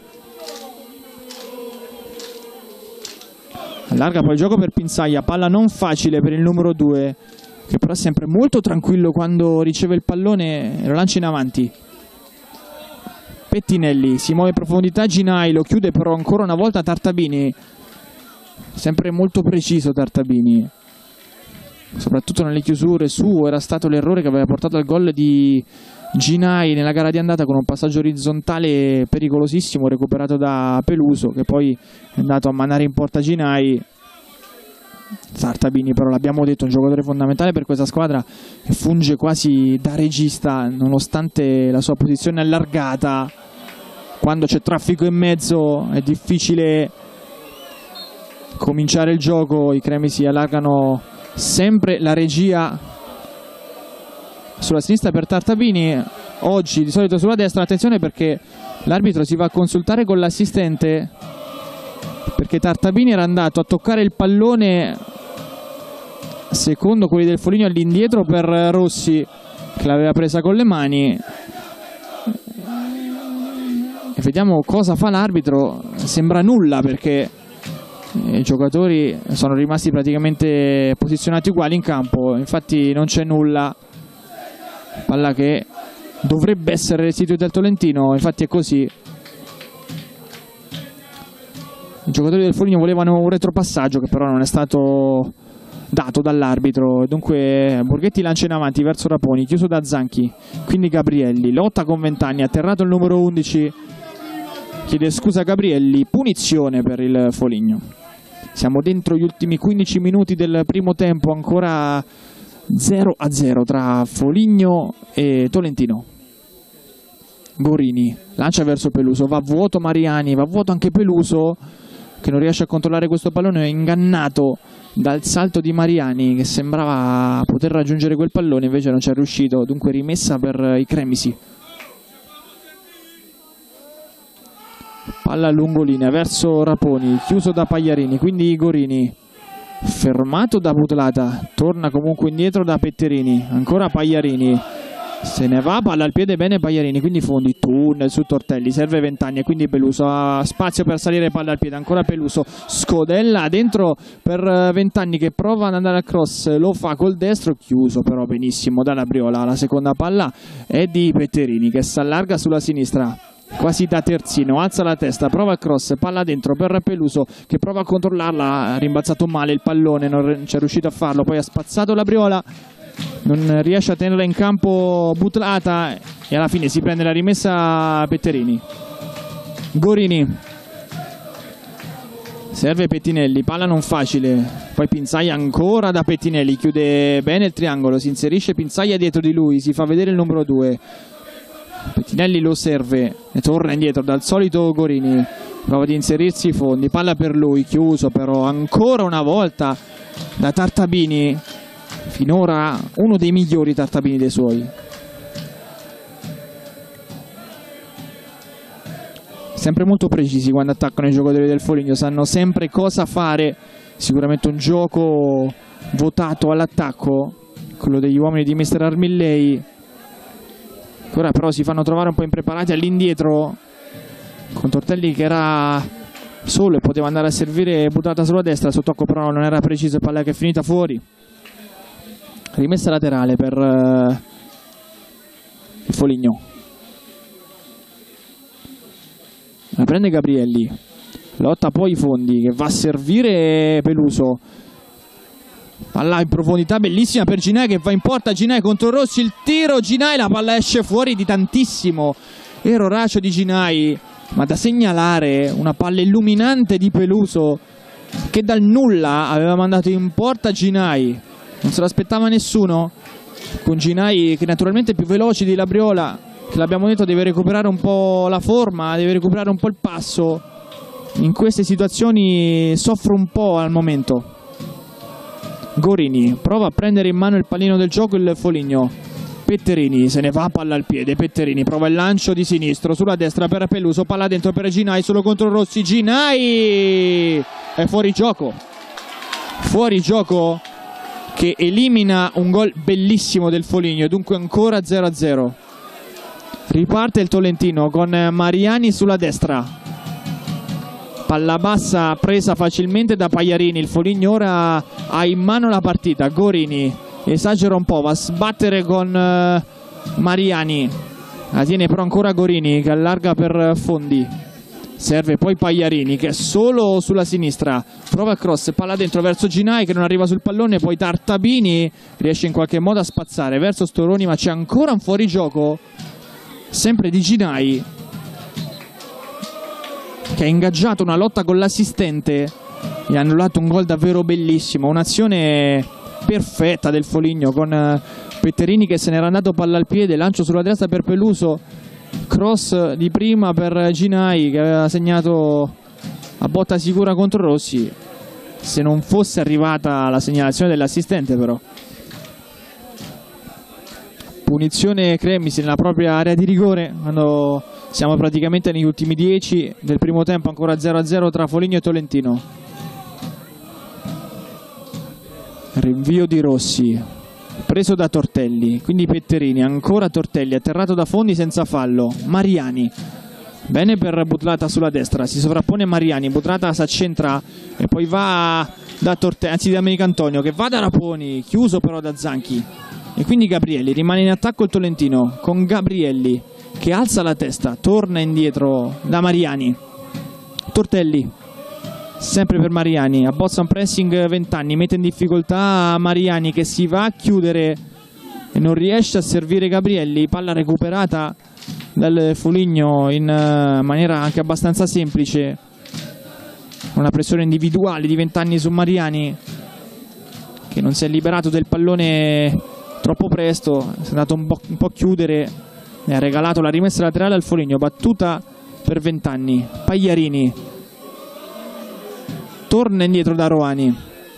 Allarga poi il gioco per Pinzaglia, palla non facile per il numero 2, che però è sempre molto tranquillo quando riceve il pallone e lo lancia in avanti. Pettinelli si muove in profondità, Ginai lo chiude però ancora una volta Tartabini, sempre molto preciso Tartabini, soprattutto nelle chiusure. Era stato l'errore che aveva portato al gol di Ginai nella gara di andata, con un passaggio orizzontale pericolosissimo recuperato da Peluso, che poi è andato a mandare in porta Ginai. Tartabini però, l'abbiamo detto, è un giocatore fondamentale per questa squadra, che funge quasi da regista nonostante la sua posizione allargata. Quando c'è traffico in mezzo è difficile cominciare il gioco, i cremi si allargano sempre. La regia sulla sinistra per Tartabini, oggi di solito sulla destra. Attenzione perché l'arbitro si va a consultare con l'assistente, perché Tartabini era andato a toccare il pallone, secondo quelli del Foligno, all'indietro per Rossi, che l'aveva presa con le mani. E vediamo cosa fa l'arbitro. Sembra nulla, perché i giocatori sono rimasti praticamente posizionati uguali in campo, infatti non c'è nulla. Palla che dovrebbe essere restituita al Tolentino, infatti è così. I giocatori del Foligno volevano un retropassaggio che però non è stato dato dall'arbitro. Dunque Borghetti lancia in avanti verso Raponi, chiuso da Zanchi, quindi Gabrielli lotta con Vent'anni, atterrato il numero 11, chiede scusa Gabrielli, punizione per il Foligno. Siamo dentro gli ultimi 15 minuti del primo tempo, ancora 0-0 tra Foligno e Tolentino. Gorini lancia verso Peluso, va vuoto Mariani, va vuoto anche Peluso, che non riesce a controllare questo pallone, è ingannato dal salto di Mariani, che sembrava poter raggiungere quel pallone, invece non ci è riuscito. Dunque rimessa per i Cremisi. Palla lungolinea verso Raponi, chiuso da Pagliarini, quindi Gorini fermato da Butlata, torna comunque indietro da Petterini, ancora Pagliarini, se ne va, palla al piede, bene Pagliarini, quindi fondi, tunnel su Tortelli, serve Vent'anni e quindi Peluso ha spazio per salire, palla al piede, ancora Peluso, scodella dentro per Vent'anni che prova ad andare al cross, lo fa col destro, chiuso però benissimo dalla Briola. La seconda palla è di Petterini che si allarga sulla sinistra, quasi da terzino, alza la testa, prova il cross, palla dentro per Peluso che prova a controllarla, ha rimbalzato male il pallone, non c'è riuscito a farlo, poi ha spazzato la Briola, non riesce a tenerla in campo Butlata e alla fine si prende la rimessa Petterini. Gorini, serve Pettinelli, palla non facile, poi Pinzaglia ancora da Pettinelli, chiude bene il triangolo, si inserisce Pinzaglia dietro di lui, si fa vedere il numero 2. Pettinelli lo serve e torna indietro dal solito Gorini, prova di inserirsi i fondi, palla per lui, chiuso però ancora una volta da Tartabini, finora uno dei migliori Tartabini dei suoi. Sempre molto precisi quando attaccano i giocatori del Foligno, sanno sempre cosa fare, sicuramente un gioco votato all'attacco, quello degli uomini di Mister Armillei. Ora però si fanno trovare un po' impreparati all'indietro, con Tortelli che era solo e poteva andare a servire, buttata sulla destra, sul tocco però non era preciso, palla che è finita fuori. Rimessa laterale per il Foligno. La prende Gabrielli, lotta poi Fondi che va a servire Peluso. Palla in profondità bellissima per Ginai che va in porta, Ginai contro Rossi, il tiro, Ginai, la palla esce fuori di tantissimo. Erroraccio di Ginai, ma da segnalare una palla illuminante di Peluso che dal nulla aveva mandato in porta Ginai. Non se l'aspettava nessuno, con Ginai che naturalmente è più veloce di Labriola, che l'abbiamo detto deve recuperare un po' la forma, deve recuperare un po' il passo. In queste situazioni soffre un po' al momento. Gorini prova a prendere in mano il pallino del gioco il Foligno. Petterini se ne va, palla al piede. Petterini prova il lancio di sinistro sulla destra per Peluso, palla dentro per Ginai, solo contro Rossi. Ginai è fuori gioco. Fuori gioco che elimina un gol bellissimo del Foligno, dunque ancora 0-0. Riparte il Tolentino con Mariani sulla destra. Palla bassa presa facilmente da Pagliarini. Il Foligno ora ha in mano la partita. Gorini esagera un po', va a sbattere con Mariani. La tiene però ancora Gorini che allarga per Fondi. Serve poi Pagliarini che è solo sulla sinistra. Prova il cross, palla dentro verso Ginai che non arriva sul pallone. Poi Tartabini riesce in qualche modo a spazzare verso Storoni, ma c'è ancora un fuorigioco sempre di Ginai che ha ingaggiato una lotta con l'assistente e ha annullato un gol davvero bellissimo, un'azione perfetta del Foligno con Petterini che se n'era andato, palla al piede, lancio sulla destra per Peluso, cross di prima per Ginai che aveva segnato a botta sicura contro Rossi, se non fosse arrivata la segnalazione dell'assistente. Però punizione Cremisi nella propria area di rigore quando siamo praticamente negli ultimi 10 del primo tempo, ancora 0-0 tra Foligno e Tolentino. Rinvio di Rossi preso da Tortelli, quindi Petterini, ancora Tortelli, atterrato da Fondi senza fallo. Mariani, bene per Butlata sulla destra, si sovrappone Mariani, Butlata si accentra e poi va da Tortelli, anzi da Menicantonio che va da Raponi, chiuso però da Zanchi. E quindi Gabrielli, rimane in attacco il Tolentino con Gabrielli che alza la testa, torna indietro da Mariani. Tortelli, sempre per Mariani, abbozza un pressing 20 anni, mette in difficoltà Mariani che si va a chiudere e non riesce a servire Gabrielli. Palla recuperata dal Foligno in maniera anche abbastanza semplice, una pressione individuale di 20 anni su Mariani che non si è liberato del pallone troppo presto, si è andato un po' chiudere e ha regalato la rimessa laterale al Foligno, battuta per 20 anni. Pagliarini torna indietro da Roani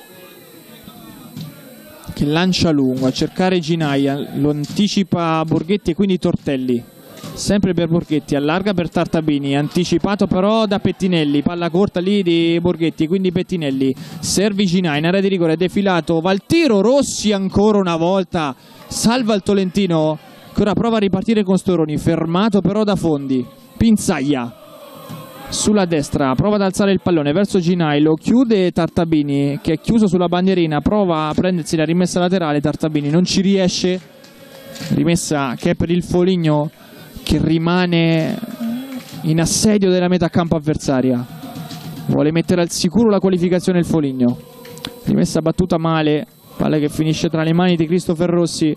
che lancia lungo a cercare Ginai, lo anticipa Borghetti e quindi Tortelli, sempre per Borghetti, allarga per Tartabini, anticipato però da Pettinelli, palla corta lì di Borghetti, quindi Pettinelli, serve Ginai in area di rigore, è defilato, va al tiro, Rossi ancora una volta, salva il Tolentino che ora prova a ripartire con Storoni, fermato però da Fondi. Pinzaglia sulla destra, prova ad alzare il pallone verso Ginai, lo chiude Tartabini che è chiuso sulla bandierina, prova a prendersi la rimessa laterale, Tartabini non ci riesce, rimessa che è per il Foligno che rimane in assedio della metà campo avversaria, vuole mettere al sicuro la qualificazione il Foligno. Rimessa battuta male, palla che finisce tra le mani di Christopher Rossi,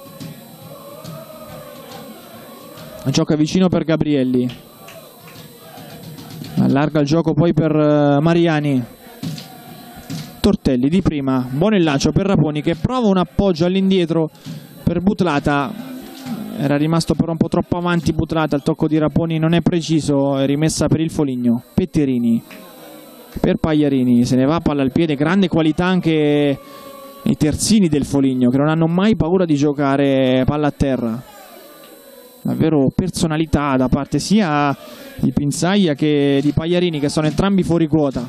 gioca vicino per Gabrielli, allarga il gioco poi per Mariani. Tortelli di prima, buono il lancio per Raponi che prova un appoggio all'indietro per Butlata, era rimasto però un po' troppo avanti Butlata, il tocco di Raponi non è preciso, è rimessa per il Foligno. Petterini per Pagliarini, se ne va, palla al piede, grande qualità anche i terzini del Foligno che non hanno mai paura di giocare palla a terra, davvero personalità da parte sia di Pinzaglia che di Pagliarini che sono entrambi fuori quota.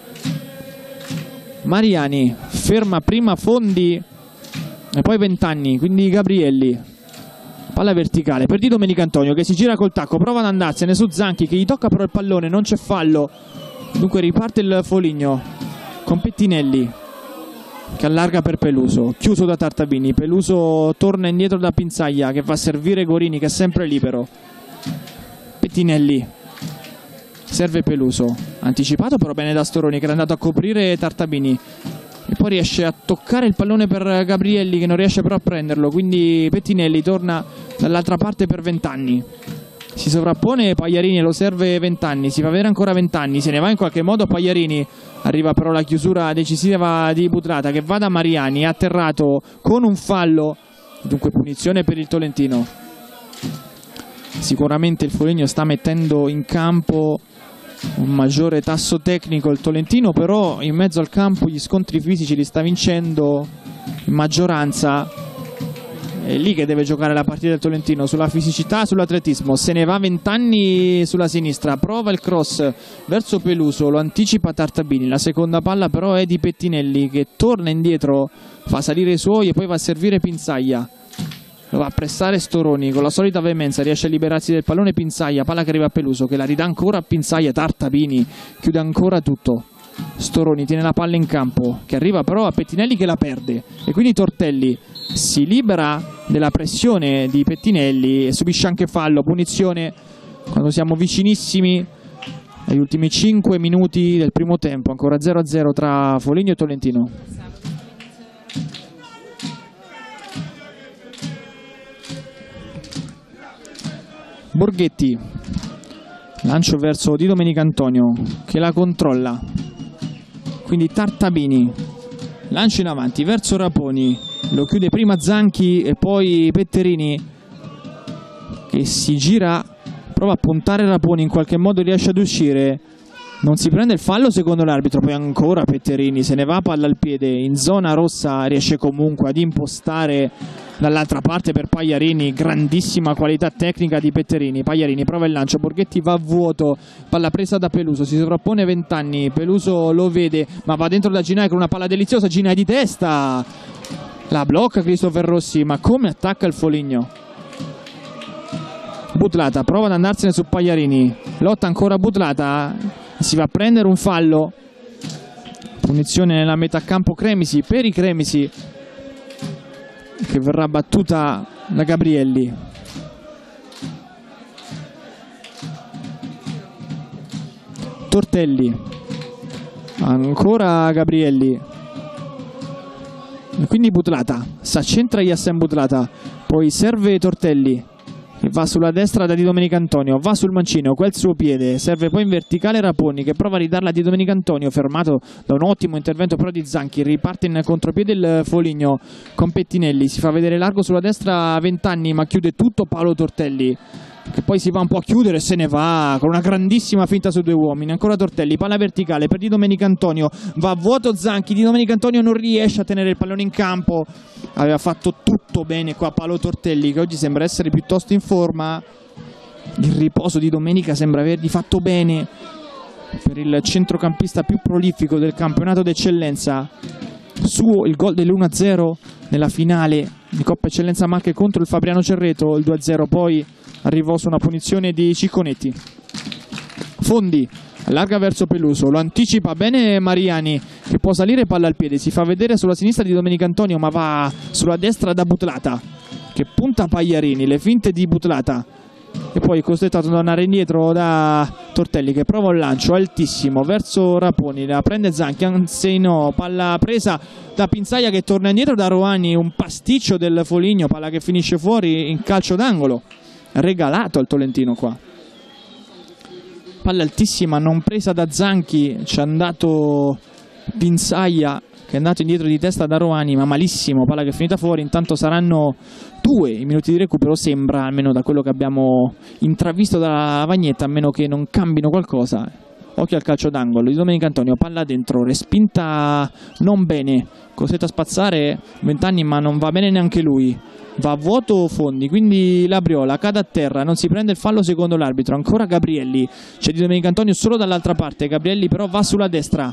Mariani ferma prima Fondi e poi 20 anni, quindi Gabrielli, palla verticale per Di Domenicantonio che si gira col tacco, prova ad andarsene su Zanchi che gli tocca però il pallone, non c'è fallo, Dunque riparte il Foligno con Pettinelli che allarga per Peluso, chiuso da Tartabini. Peluso torna indietro da Pinzaglia che va a servire Gorini che è sempre libero. Pettinelli serve Peluso, anticipato però bene da Storoni che era andato a coprire Tartabini e poi riesce a toccare il pallone per Gabrielli che non riesce però a prenderlo, quindi Pettinelli torna dall'altra parte per Vent'anni. Si sovrappone Pagliarini e lo serve Vent'anni, si fa avere ancora Vent'anni, se ne va in qualche modo Pagliarini, arriva però la chiusura decisiva di Butlata che va da Mariani, atterrato con un fallo, dunque punizione per il Tolentino. Sicuramente il Foligno sta mettendo in campo un maggiore tasso tecnico, il Tolentino però in mezzo al campo gli scontri fisici li sta vincendo in maggioranza. È lì che deve giocare la partita del Tolentino, sulla fisicità, sull'atletismo. Se ne va Vent'anni sulla sinistra, prova il cross verso Peluso, lo anticipa Tartabini, la seconda palla però è di Pettinelli che torna indietro, fa salire i suoi e poi va a servire Pinzaglia. Lo va a pressare Storoni con la solita veemenza, riesce a liberarsi del pallone Pinzaglia, palla che arriva a Peluso che la ridà ancora a Pinzaglia, Tartabini chiude ancora tutto. Storoni tiene la palla in campo che arriva però a Pettinelli che la perde e quindi Tortelli si libera della pressione di Pettinelli e subisce anche fallo, punizione quando siamo vicinissimi agli ultimi 5 minuti del primo tempo, ancora 0-0 tra Foligno e Tolentino. Borghetti, lancio verso Di Domenicantonio che la controlla, quindi Tartabini, lancio in avanti verso Raponi, lo chiude prima Zanchi e poi Petterini che si gira, prova a puntare Raponi, in qualche modo riesce ad uscire, non si prende il fallo secondo l'arbitro, poi ancora Petterini, se ne va palla al piede, in zona rossa riesce comunque ad impostare dall'altra parte per Pagliarini, grandissima qualità tecnica di Petterini. Pagliarini prova il lancio, Borghetti va a vuoto, palla presa da Peluso, si sovrappone Vent'anni, Peluso lo vede ma va dentro da Ginai con una palla deliziosa, Ginai di testa, la blocca Christopher Rossi, ma come attacca il Foligno. Butlata prova ad andarsene su Pagliarini, lotta ancora Butlata, si va a prendere un fallo, punizione nella metà campo Cremisi, per i Cremisi che verrà battuta da Gabrielli. Tortelli, ancora Gabrielli e quindi Butlata, si accentra Yassen Butlata, poi serve Tortelli che va sulla destra da Di Domenicantonio, va sul mancino, quel suo piede, serve poi in verticale Raponi che prova a ridarla a Di Domenicantonio, fermato da un ottimo intervento però di Zanchi, riparte in contropiede il Foligno con Pettinelli, si fa vedere largo sulla destra Vent'anni ma chiude tutto Paolo Tortelli che poi si va un po' a chiudere e se ne va con una grandissima finta su due uomini. Ancora Tortelli, palla verticale per Di Domenicantonio, va a vuoto Zanchi, Di Domenicantonio non riesce a tenere il pallone in campo, aveva fatto tutto bene qua Paolo Tortelli che oggi sembra essere piuttosto in forma, il riposo di domenica sembra avergli fatto bene per il centrocampista più prolifico del campionato d'eccellenza. Suo il gol dell'1-0 nella finale di Coppa Eccellenza Marche contro il Fabriano Cerreto, il 2-0 poi arrivò su una punizione di Cicconetti. Fondi allarga verso Peluso, lo anticipa bene Mariani che può salire palla al piede, si fa vedere sulla sinistra di Domenicantonio ma va sulla destra da Butlata che punta Pagliarini, le finte di Butlata e poi è costretto a tornare indietro da Tortelli che prova un lancio altissimo verso Raponi, la prende Zanchi, anzi no, palla presa da Pinzaglia che torna indietro da Roani, un pasticcio del Foligno, palla che finisce fuori in calcio d'angolo, regalato al Tolentino qua. Palla altissima non presa da Zanchi, ci è andato Pinzaglia che è andato indietro di testa da Roani ma malissimo, palla che è finita fuori. Intanto saranno 2 i minuti di recupero, sembra, almeno da quello che abbiamo intravisto dalla Vagnetta, a meno che non cambino qualcosa. Occhio al calcio d'angolo di Domenicantonio, palla dentro, respinta non bene, costretto a spazzare Vent'anni ma non va bene neanche lui, va a vuoto Fondi, quindi Labriola cade a terra, non si prende il fallo secondo l'arbitro. Ancora Gabrielli, c'è Di Domenicantonio solo dall'altra parte, Gabrielli però va sulla destra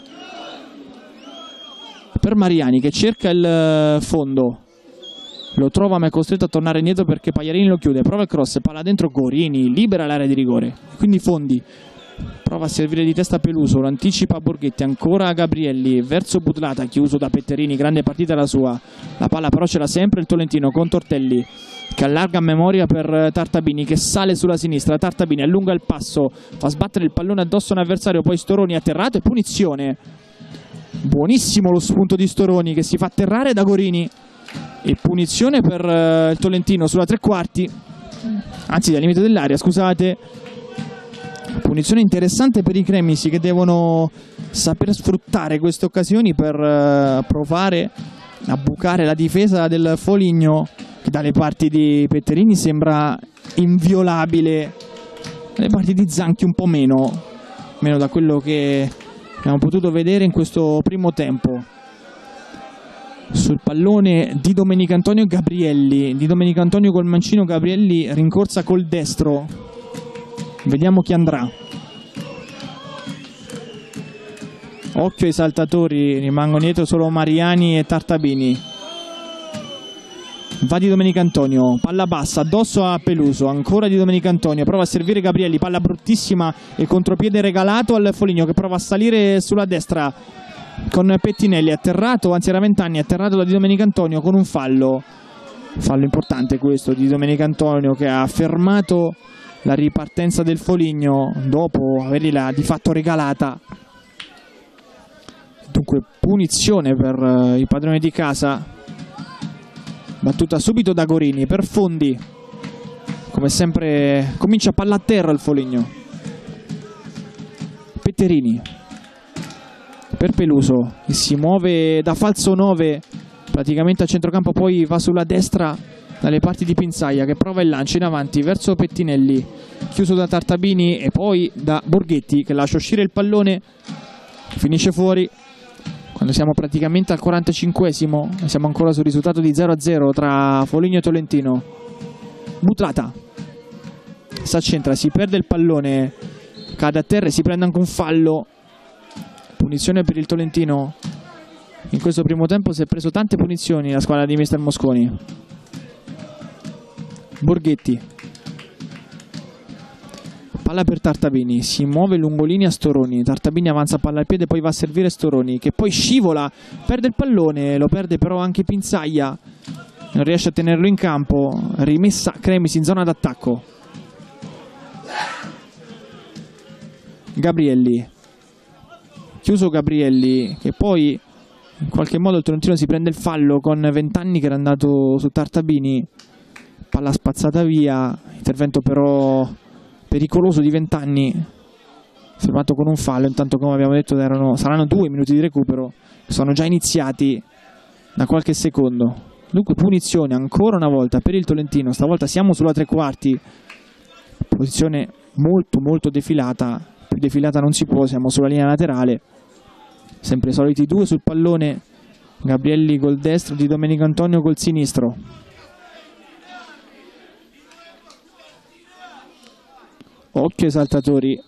per Mariani che cerca il fondo, lo trova ma è costretto a tornare indietro perché Pagliarini lo chiude, prova il cross, palla dentro Gorini, libera l'area di rigore, quindi Fondi prova a servire di testa Peluso, lo anticipa Borghetti, ancora Gabrielli verso Butlata, chiuso da Petterini, grande partita la sua, la palla però ce l'ha sempre il Tolentino con Tortelli che allarga a memoria per Tartabini che sale sulla sinistra, Tartabini allunga il passo, fa sbattere il pallone addosso a un avversario, poi Storoni atterrato e punizione. Buonissimo lo spunto di Storoni che si fa atterrare da Gorini e punizione per il Tolentino sulla tre quarti, anzi dal limite dell'area, scusate. Punizione interessante per i cremisi che devono saper sfruttare queste occasioni per provare a bucare la difesa del Foligno che dalle parti di Petterini sembra inviolabile, dalle parti di Zanchi un po' meno da quello che abbiamo potuto vedere in questo primo tempo. Sul pallone Di Domenicantonio e Gabrielli, Di Domenicantonio col mancino, Gabrielli rincorsa col destro, vediamo chi andrà. Occhio ai saltatori, rimangono dietro solo Mariani e Tartabini. Va Di Domenicantonio, palla bassa, addosso a Peluso, ancora Di Domenicantonio, prova a servire Gabrielli, palla bruttissima e contropiede regalato al Foligno che prova a salire sulla destra con Pettinelli, atterrato, anzi era Ventani, atterrato da Di Domenicantonio con un fallo importante questo, Di Domenicantonio che ha fermato la ripartenza del Foligno dopo averla di fatto regalata. Dunque punizione per i padroni di casa, battuta subito da Gorini per Fondi, come sempre comincia palla a terra il Foligno. Petterini per Peluso che si muove da falso 9 praticamente a centrocampo, poi va sulla destra dalle parti di Pinzaia che prova il lancio in avanti verso Pettinelli, chiuso da Tartabini e poi da Borghetti che lascia uscire il pallone, finisce fuori. Quando siamo praticamente al 45esimo e siamo ancora sul risultato di 0-0 tra Foligno e Tolentino. Butlata si accentra, si perde il pallone, cade a terra e si prende anche un fallo. Punizione per il Tolentino. In questo primo tempo si è preso tante punizioni la squadra di mister Mosconi. Borghetti, palla per Tartabini, si muove lungolinea Storoni, Tartabini avanza palla al piede, poi va a servire Storoni che poi scivola, perde il pallone, lo perde però anche Pinzaia, non riesce a tenerlo in campo, rimessa Cremisi in zona d'attacco. Gabrielli, chiuso Gabrielli che poi in qualche modo il Tolentino si prende il fallo con Ventani che era andato su Tartabini, palla spazzata via, intervento però pericoloso di Ventani, fermato con un fallo. Intanto, come abbiamo detto, saranno 2 minuti di recupero, sono già iniziati da qualche secondo. Dunque punizione ancora una volta per il Tolentino, stavolta siamo sulla tre quarti, posizione molto defilata, più defilata non si può, siamo sulla linea laterale, sempre i soliti 2 sul pallone, Gabrielli col destro, Di Domenicantonio col sinistro. Occhio ai saltatori.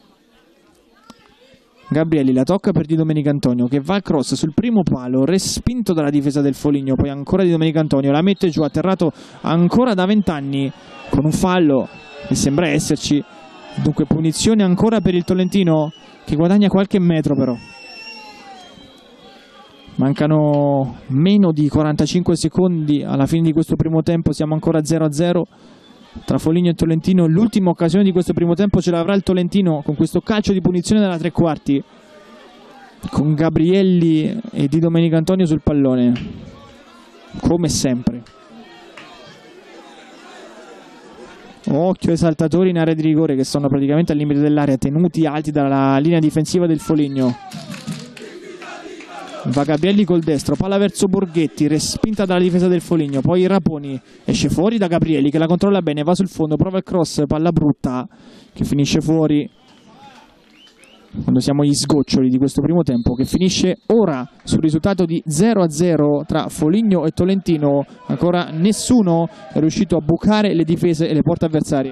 Gabrielli la tocca per Di Domenicantonio che va al cross sul primo palo, respinto dalla difesa del Foligno, poi ancora Di Domenicantonio, la mette giù, atterrato ancora da Ventani con un fallo che sembra esserci. Dunque punizione ancora per il Tolentino che guadagna qualche metro però. Mancano meno di 45 secondi alla fine di questo primo tempo, siamo ancora 0-0 tra Foligno e Tolentino. L'ultima occasione di questo primo tempo ce l'avrà il Tolentino con questo calcio di punizione dalla tre quarti, con Gabrielli e Di Domenicantonio sul pallone, come sempre. Occhio ai saltatori in area di rigore che sono praticamente al limite dell'area, tenuti alti dalla linea difensiva del Foligno. Va Gabrielli col destro, palla verso Borghetti, respinta dalla difesa del Foligno, poi Raponi esce fuori da Gabrielli che la controlla bene, va sul fondo, prova il cross, palla brutta che finisce fuori. Quando siamo agli sgoccioli di questo primo tempo che finisce ora sul risultato di 0-0 tra Foligno e Tolentino, ancora nessuno è riuscito a bucare le difese e le porte avversarie.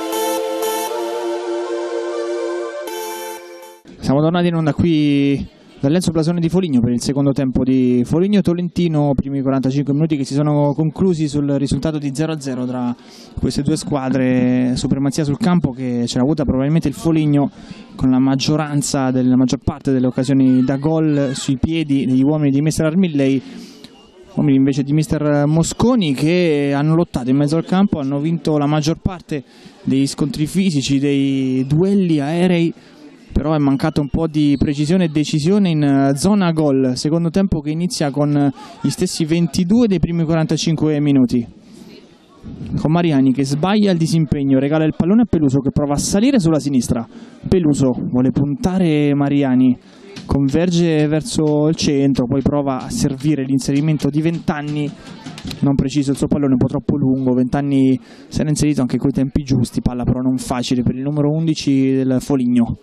Siamo tornati in onda qui D'Lenzo Blasone di Foligno per il secondo tempo di Foligno-Tolentino, primi 45 minuti che si sono conclusi sul risultato di 0-0 tra queste due squadre, supremazia sul campo che c'era avuta probabilmente il Foligno con la maggior parte delle occasioni da gol sui piedi degli uomini di Mister Armillei, uomini invece di Mister Mosconi che hanno lottato in mezzo al campo, hanno vinto la maggior parte dei scontri fisici, dei duelli aerei, però è mancato un po' di precisione e decisione in zona gol, secondo tempo che inizia con gli stessi 22 dei primi 45 minuti, con Mariani che sbaglia il disimpegno, regala il pallone a Peluso che prova a salire sulla sinistra, Peluso vuole puntare Mariani, converge verso il centro, poi prova a servire l'inserimento di Vent'anni, non preciso il suo pallone, un po' troppo lungo, Vent'anni si era inserito anche coi tempi giusti, palla però non facile per il numero 11 del Foligno.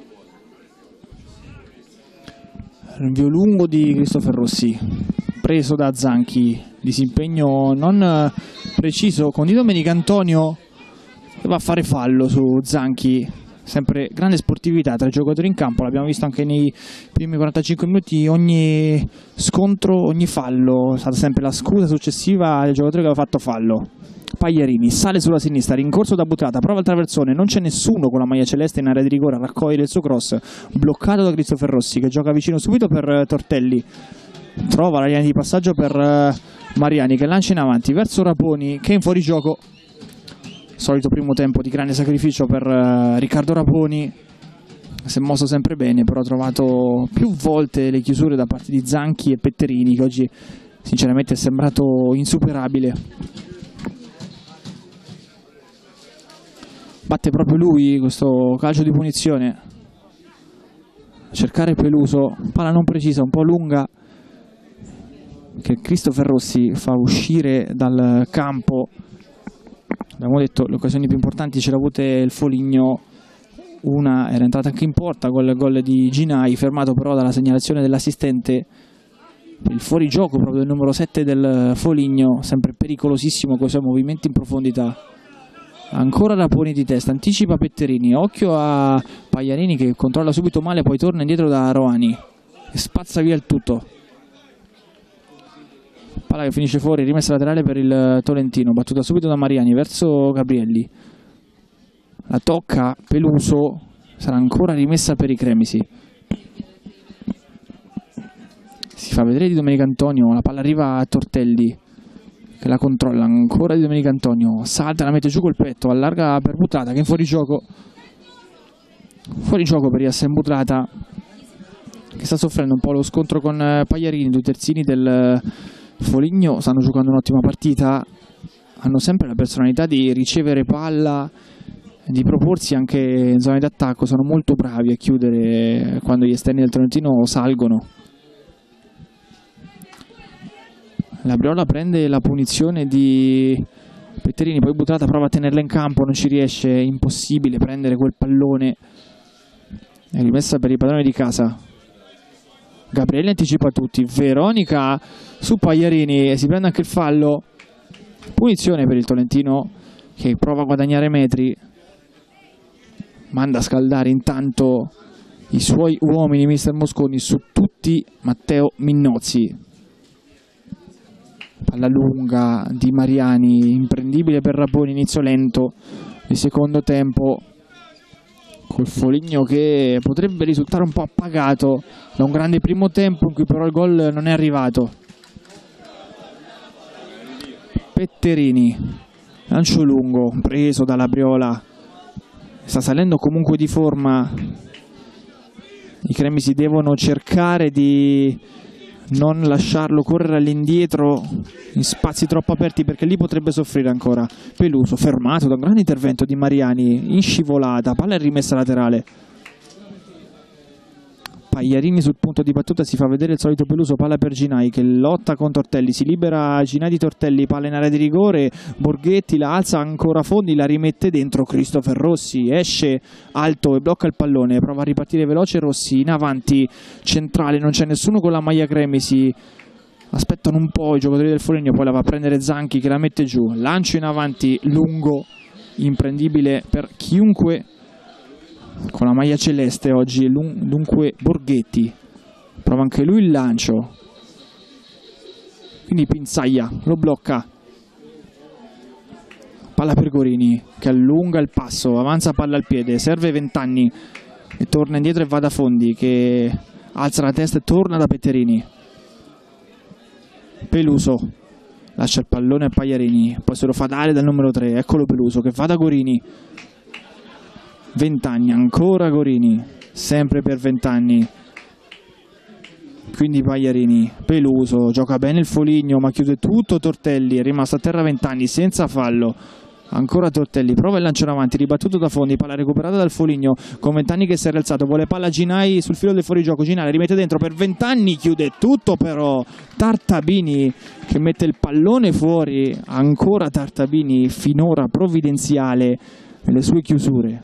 Rinvio lungo di Christopher Rossi, preso da Zanchi, disimpegno non preciso con Di Domenicantonio che va a fare fallo su Zanchi, sempre grande sportività tra i giocatori in campo, l'abbiamo visto anche nei primi 45 minuti, ogni scontro, ogni fallo è stata sempre la scusa successiva del giocatore che aveva fatto fallo. Pagliarini sale sulla sinistra, rincorso da Butrata, prova il traversone, non c'è nessuno con la maglia celeste in area di rigore a raccogliere il suo cross, bloccato da Christopher Rossi che gioca vicino subito per Tortelli, trova la linea di passaggio per Mariani che lancia in avanti verso Raponi che è in fuorigioco. Solito primo tempo di grande sacrificio per Riccardo Raponi, si è mosso sempre bene, però ha trovato più volte le chiusure da parte di Zanchi e Petterini che oggi sinceramente è sembrato insuperabile. Batte proprio lui questo calcio di punizione, cercare Peluso, palla non precisa, un po' lunga che Christopher Rossi fa uscire dal campo. Abbiamo detto le occasioni più importanti ce le ha avute il Foligno, una era entrata anche in porta con il gol di Ginai, fermato però dalla segnalazione dell'assistente, il fuorigioco proprio del numero 7 del Foligno, sempre pericolosissimo con i suoi movimenti in profondità. Ancora Raponi di testa, anticipa Petterini, occhio a Pagliarini che controlla subito male, poi torna indietro da Roani e spazza via il tutto. Palla che finisce fuori, rimessa laterale per il Tolentino, battuta subito da Mariani verso Gabrielli, la tocca Peluso, sarà ancora rimessa per i Cremisi, si fa vedere Di Domenicantonio, la palla arriva a Tortelli che la controlla, ancora Di Domenicantonio, salta, la mette giù col petto, allarga per Butrata che è in fuorigioco per Yassen Butrata che sta soffrendo un po' lo scontro con Pagliarini. Due terzini del Foligno stanno giocando un'ottima partita, hanno sempre la personalità di ricevere palla, di proporsi anche in zone d'attacco, sono molto bravi a chiudere quando gli esterni del Tolentino salgono. La Briola prende la punizione di Petterini, poi Butrata prova a tenerla in campo, non ci riesce, è impossibile prendere quel pallone, è rimessa per i padroni di casa. Gabrielli anticipa tutti, Veronica su Pagliarini e si prende anche il fallo, punizione per il Tolentino che prova a guadagnare metri, manda a scaldare intanto i suoi uomini mister Mosconi, su tutti Matteo Minnozzi. Palla lunga di Mariani, imprendibile per Raponi, inizio lento di secondo tempo col Foligno che potrebbe risultare un po' appagato da un grande primo tempo in cui però il gol non è arrivato. Petterini, lancio lungo preso dalla Briola, sta salendo comunque di forma, i Cremisi devono cercare di non lasciarlo correre all'indietro in spazi troppo aperti perché lì potrebbe soffrire ancora. Peluso fermato da un grande intervento di Mariani in scivolata, palla è rimessa laterale. Pagliarini sul punto di battuta, si fa vedere il solito Peluso, palla per Ginai che lotta con Tortelli, si libera Ginai di Tortelli, palla in area di rigore, Borghetti la alza ancora fondi, la rimette dentro Christopher Rossi, esce alto e blocca il pallone, prova a ripartire veloce Rossi, in avanti centrale, non c'è nessuno con la maglia Cremisi, aspettano un po' i giocatori del Foligno, poi la va a prendere Zanchi che la mette giù, lancio in avanti lungo, imprendibile per chiunque con la maglia celeste oggi, dunque Borghetti prova anche lui il lancio, quindi Pinzaglia lo blocca, palla per Gorini che allunga il passo, avanza palla al piede, serve Ventagni e torna indietro e va da Fondi che alza la testa e torna da Petterini. Peluso lascia il pallone a Pagliarini, poi se lo fa dare dal numero 3, eccolo Peluso che va da Gorini. Ventagni, ancora Gorini, sempre per Ventagni, quindi Pagliarini. Peluso gioca bene il Foligno ma chiude tutto Tortelli, è rimasto a terra Ventagni senza fallo. Ancora Tortelli, prova il lancio in avanti, ribattuto da Fondi, palla recuperata dal Foligno con Ventagni che si è rialzato, vuole palla Ginai sul filo del fuorigioco, Ginai rimette dentro per Ventagni, chiude tutto però Tartabini che mette il pallone fuori. Ancora Tartabini, finora provvidenziale nelle sue chiusure.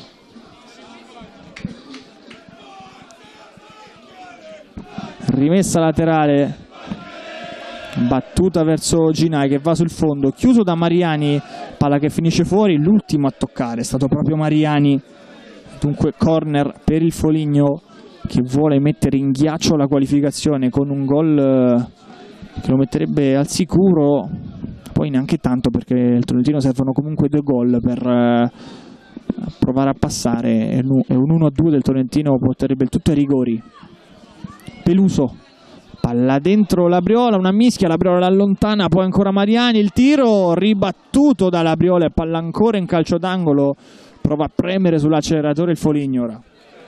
Rimessa laterale, battuta verso Ginai che va sul fondo, chiuso da Mariani, palla che finisce fuori, l'ultimo a toccare è stato proprio Mariani, dunque corner per il Foligno che vuole mettere in ghiaccio la qualificazione con un gol che lo metterebbe al sicuro, poi neanche tanto perché il Tolentino servono comunque 2 gol per provare a passare e un 1-2 del Tolentino porterebbe il tutto ai rigori. Peluso, palla dentro Labriola, una mischia, Labriola l'allontana, poi ancora Mariani, il tiro ribattuto da Labriola e palla ancora in calcio d'angolo, prova a premere sull'acceleratore il Foligno ora.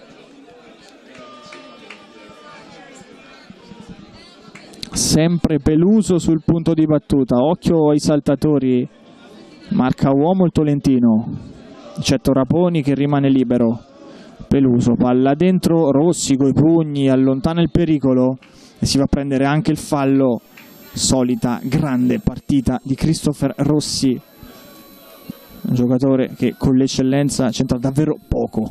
Sempre Peluso sul punto di battuta, occhio ai saltatori, marca uomo il Tolentino, eccetto Raponi che rimane libero. Peluso, palla dentro, Rossi coi pugni, allontana il pericolo e si va a prendere anche il fallo. Solita grande partita di Christopher Rossi, un giocatore che con l'eccellenza c'entra davvero poco.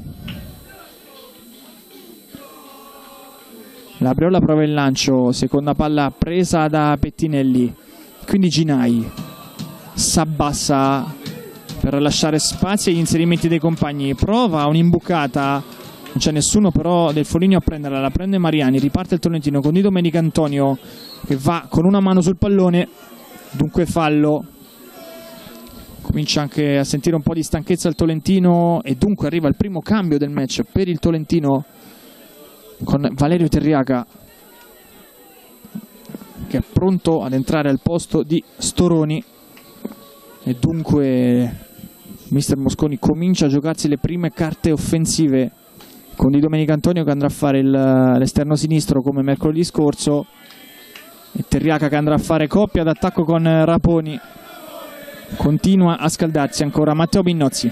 Labriola prova il lancio, seconda palla presa da Pettinelli, quindi Ginai s'abbassa per lasciare spazio agli inserimenti dei compagni, prova un'imbucata, non c'è nessuno però del Foligno a prenderla, la prende Mariani, riparte il Tolentino con Di Domenicantonio che va con una mano sul pallone, dunque fallo, comincia anche a sentire un po' di stanchezza il Tolentino e dunque arriva il primo cambio del match per il Tolentino con Valerio Terriaca che è pronto ad entrare al posto di Storoni e dunque mister Mosconi comincia a giocarsi le prime carte offensive con Di Domenicantonio che andrà a fare l'esterno sinistro come mercoledì scorso e Terriaca che andrà a fare coppia d'attacco con Raponi. Continua a scaldarsi ancora Matteo Binnozzi.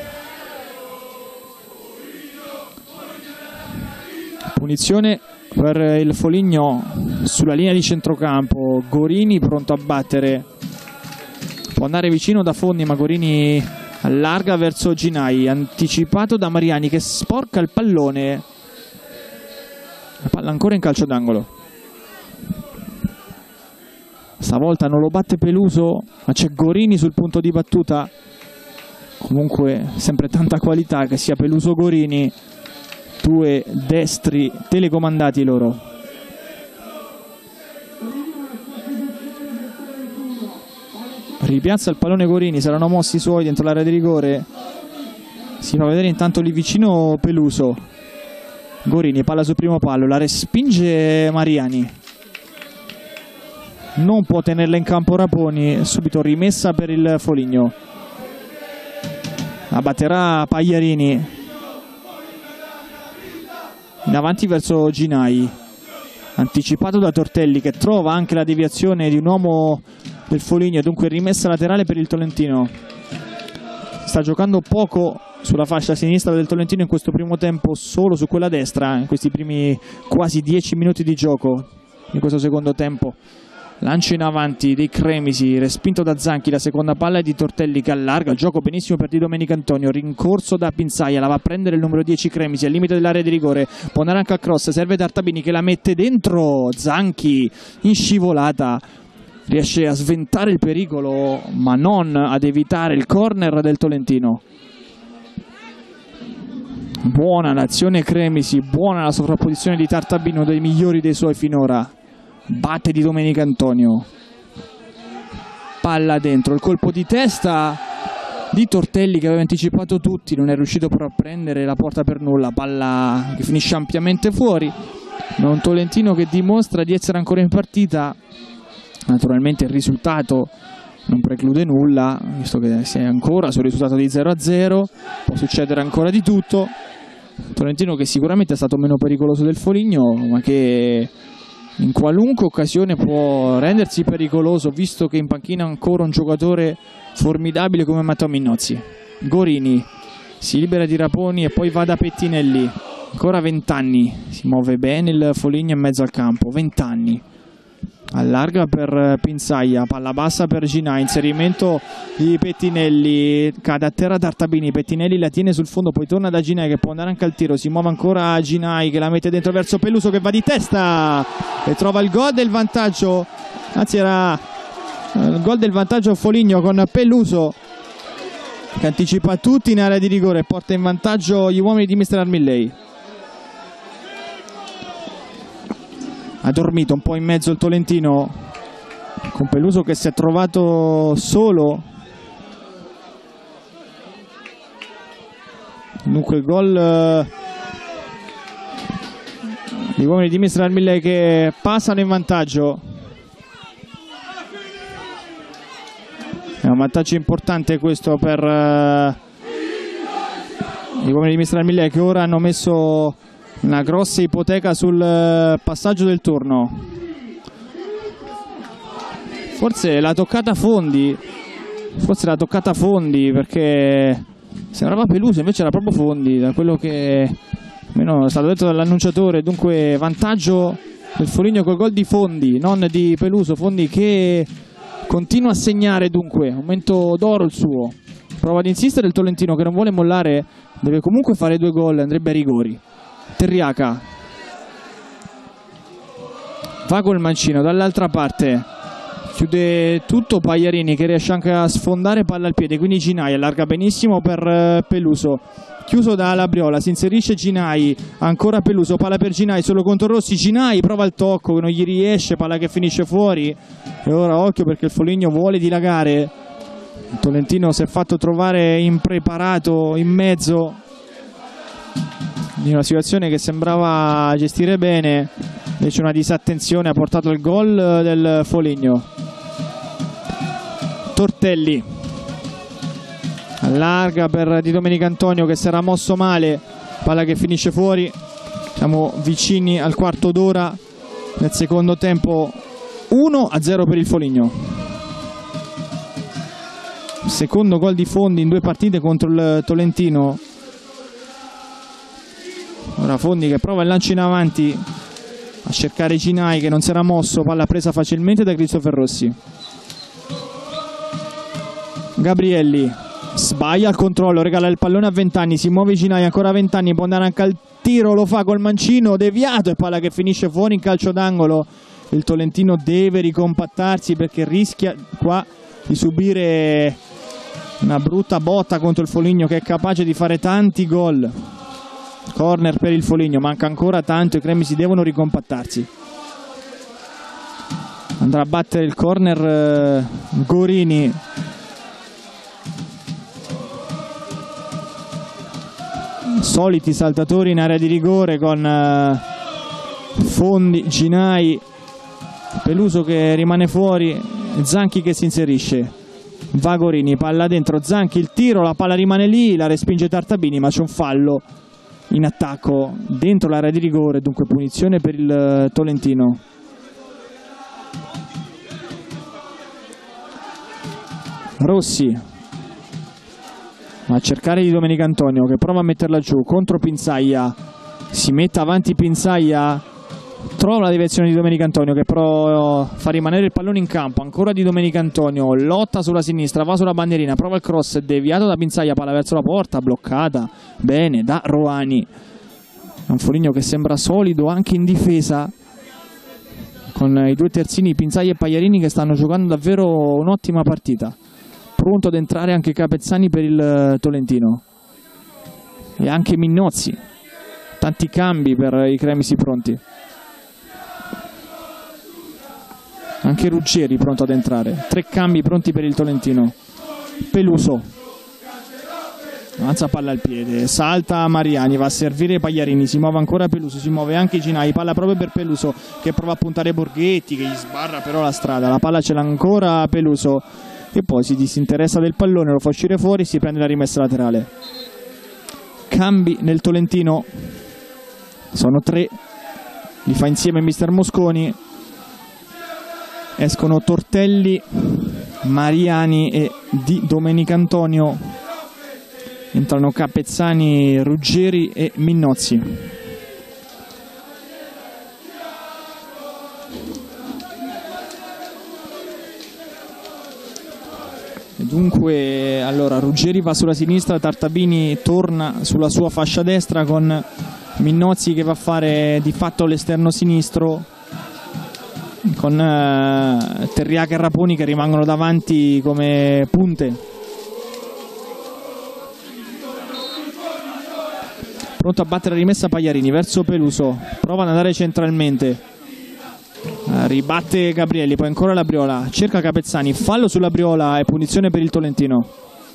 Punizione per il Foligno sulla linea di centrocampo, Gorini pronto a battere, può andare vicino da Fondi ma Gorini allarga verso Ginai, anticipato da Mariani che sporca il pallone, la palla ancora in calcio d'angolo. Stavolta non lo batte Peluso ma c'è Gorini sul punto di battuta, comunque sempre tanta qualità che sia Peluso o Gorini, 2 destri telecomandati loro. Ripiazza il pallone Gorini, saranno mossi i suoi dentro l'area di rigore, si fa vedere intanto lì vicino Peluso. Gorini, palla sul primo palo, la respinge Mariani, non può tenerla in campo Raponi, subito rimessa per il Foligno, la batterà Pagliarini in avanti verso Ginai, anticipato da Tortelli che trova anche la deviazione di un uomo del Foligno, dunque rimessa laterale per il Tolentino. Sta giocando poco sulla fascia sinistra del Tolentino in questo primo tempo, solo su quella destra in questi primi quasi 10 minuti di gioco in questo secondo tempo. Lancio in avanti dei Cremisi, respinto da Zanchi, la seconda palla è di Tortelli che allarga il gioco benissimo per Di Domenicantonio, rincorso da Pinzaglia, la va a prendere il numero 10 Cremisi al limite dell'area di rigore, può andare anche a cross, serve Tartabini che la mette dentro, Zanchi in scivolata riesce a sventare il pericolo ma non ad evitare il corner del Tolentino. Buona l'azione Cremisi, buona la sovrapposizione di Tartabini, uno dei migliori dei suoi finora. Batte di Domenicantonio. Palla dentro, il colpo di testa di Tortelli che aveva anticipato tutti, non è riuscito però a prendere la porta per nulla. Palla che finisce ampiamente fuori. Un Tolentino che dimostra di essere ancora in partita. Naturalmente il risultato non preclude nulla, visto che si è ancora sul risultato di 0-0, può succedere ancora di tutto. Tolentino che sicuramente è stato meno pericoloso del Foligno, ma che in qualunque occasione può rendersi pericoloso, visto che in panchina ha ancora un giocatore formidabile come Matteo Minnozzi. Gorini si libera di Raponi e poi va da Pettinelli, ancora 20 anni, si muove bene il Foligno in mezzo al campo, 20 anni. Allarga per Pinzaglia, palla bassa per Ginai, inserimento di Pettinelli, cade a terra Tartabini, Pettinelli la tiene sul fondo, poi torna da Ginai che può andare anche al tiro, si muove ancora Ginai che la mette dentro verso Peluso che va di testa e trova il gol del vantaggio, anzi era il gol del vantaggio Foligno con Peluso che anticipa tutti in area di rigore e porta in vantaggio gli uomini di Mr. Armillei. Ha dormito un po' in mezzo il Tolentino con Peluso che si è trovato solo. Dunque il gol gli uomini di Mr. Armillei che passano in vantaggio. È un vantaggio importante questo per gli uomini di Mr. Armillei che ora hanno messo una grossa ipoteca sul passaggio del turno. Forse l'ha toccata Fondi, perché sembrava Peluso, invece era proprio Fondi, da quello che almeno è stato detto dall'annunciatore. Dunque vantaggio del Foligno col gol di Fondi, non di Peluso. Fondi che continua a segnare, dunque momento d'oro il suo. Prova ad insistere il Tolentino che non vuole mollare, deve comunque fare 2 gol, andrebbe a rigori. Terriaca va col mancino dall'altra parte, chiude tutto Pagliarini che riesce anche a sfondare palla al piede, quindi Ginai allarga benissimo per Peluso, chiuso da Labriola, si inserisce Ginai, ancora Peluso, palla per Ginai solo contro Rossi, Ginai prova il tocco che non gli riesce, palla che finisce fuori e ora occhio perché il Foligno vuole dilagare. Il Tolentino si è fatto trovare impreparato in mezzo in una situazione che sembrava gestire bene, invece una disattenzione ha portato il gol del Foligno. Tortelli allarga per Di Domenicantonio che si era mosso male, palla che finisce fuori. Siamo vicini al quarto d'ora nel secondo tempo, 1-0 per il Foligno. Secondo gol di Fondi in 2 partite contro il Tolentino. Ora Fondi che prova il lancio in avanti a cercare Ginai che non si era mosso, palla presa facilmente da Christopher Rossi. Gabrielli sbaglia il controllo, regala il pallone a 20 anni, si muove Ginai, ancora 20 anni, può andare anche al tiro, lo fa col mancino, deviato e palla che finisce fuori in calcio d'angolo. Il Tolentino deve ricompattarsi perché rischia qua di subire una brutta botta contro il Foligno che è capace di fare tanti gol. Corner per il Foligno, manca ancora tanto, i Cremisi devono ricompattarsi. Andrà a battere il corner Gorini. Soliti saltatori in area di rigore con Fondi, Ginai, Peluso che rimane fuori, Zanchi che si inserisce. Va Gorini, palla dentro, Zanchi, il tiro, la palla rimane lì, la respinge Tartabini, ma c'è un fallo in attacco dentro l'area di rigore, dunque punizione per il Tolentino. Rossi va a cercare Di Domenicantonio che prova a metterla giù contro Pinzaglia, si mette avanti Pinzaglia, trova la direzione di Domenicantonio che però fa rimanere il pallone in campo, ancora Di Domenicantonio, lotta sulla sinistra, va sulla bandierina, prova il cross, deviato da Pinzaglia, palla verso la porta, bloccata bene da Roani. È un Foligno che sembra solido anche in difesa, con i 2 terzini Pinzaglia e Pagliarini che stanno giocando davvero un'ottima partita. Pronto ad entrare anche Capezzani per il Tolentino. e anche Minnozzi. Tanti cambi per i cremisi pronti. Anche Ruggeri pronto ad entrare. 3 cambi pronti per il Tolentino. Peluso. Avanza palla al piede. Salta Mariani. Va a servire Pagliarini. Si muove ancora Peluso. Si muove anche Ginai. Palla proprio per Peluso che prova a puntare Borghetti che gli sbarra però la strada. La palla ce l'ha ancora Peluso. E poi si disinteressa del pallone. Lo fa uscire fuori. Si prende la rimessa laterale. Cambi nel Tolentino. Sono 3. Li fa insieme mister Mosconi. Escono Tortelli, Mariani e Di Domenicantonio. Entrano Capezzani, Ruggeri e Minnozzi. E dunque, allora, Ruggeri va sulla sinistra, Tartabini torna sulla sua fascia destra con Minnozzi che va a fare di fatto l'esterno sinistro, con Terriaca e Raponi che rimangono davanti come punte. Pronto a battere la rimessa Pagliarini verso Peluso, prova ad andare centralmente, ribatte Gabrielli, poi ancora la Briola, cerca Capezzani, fallo sulla Briola e punizione per il Tolentino.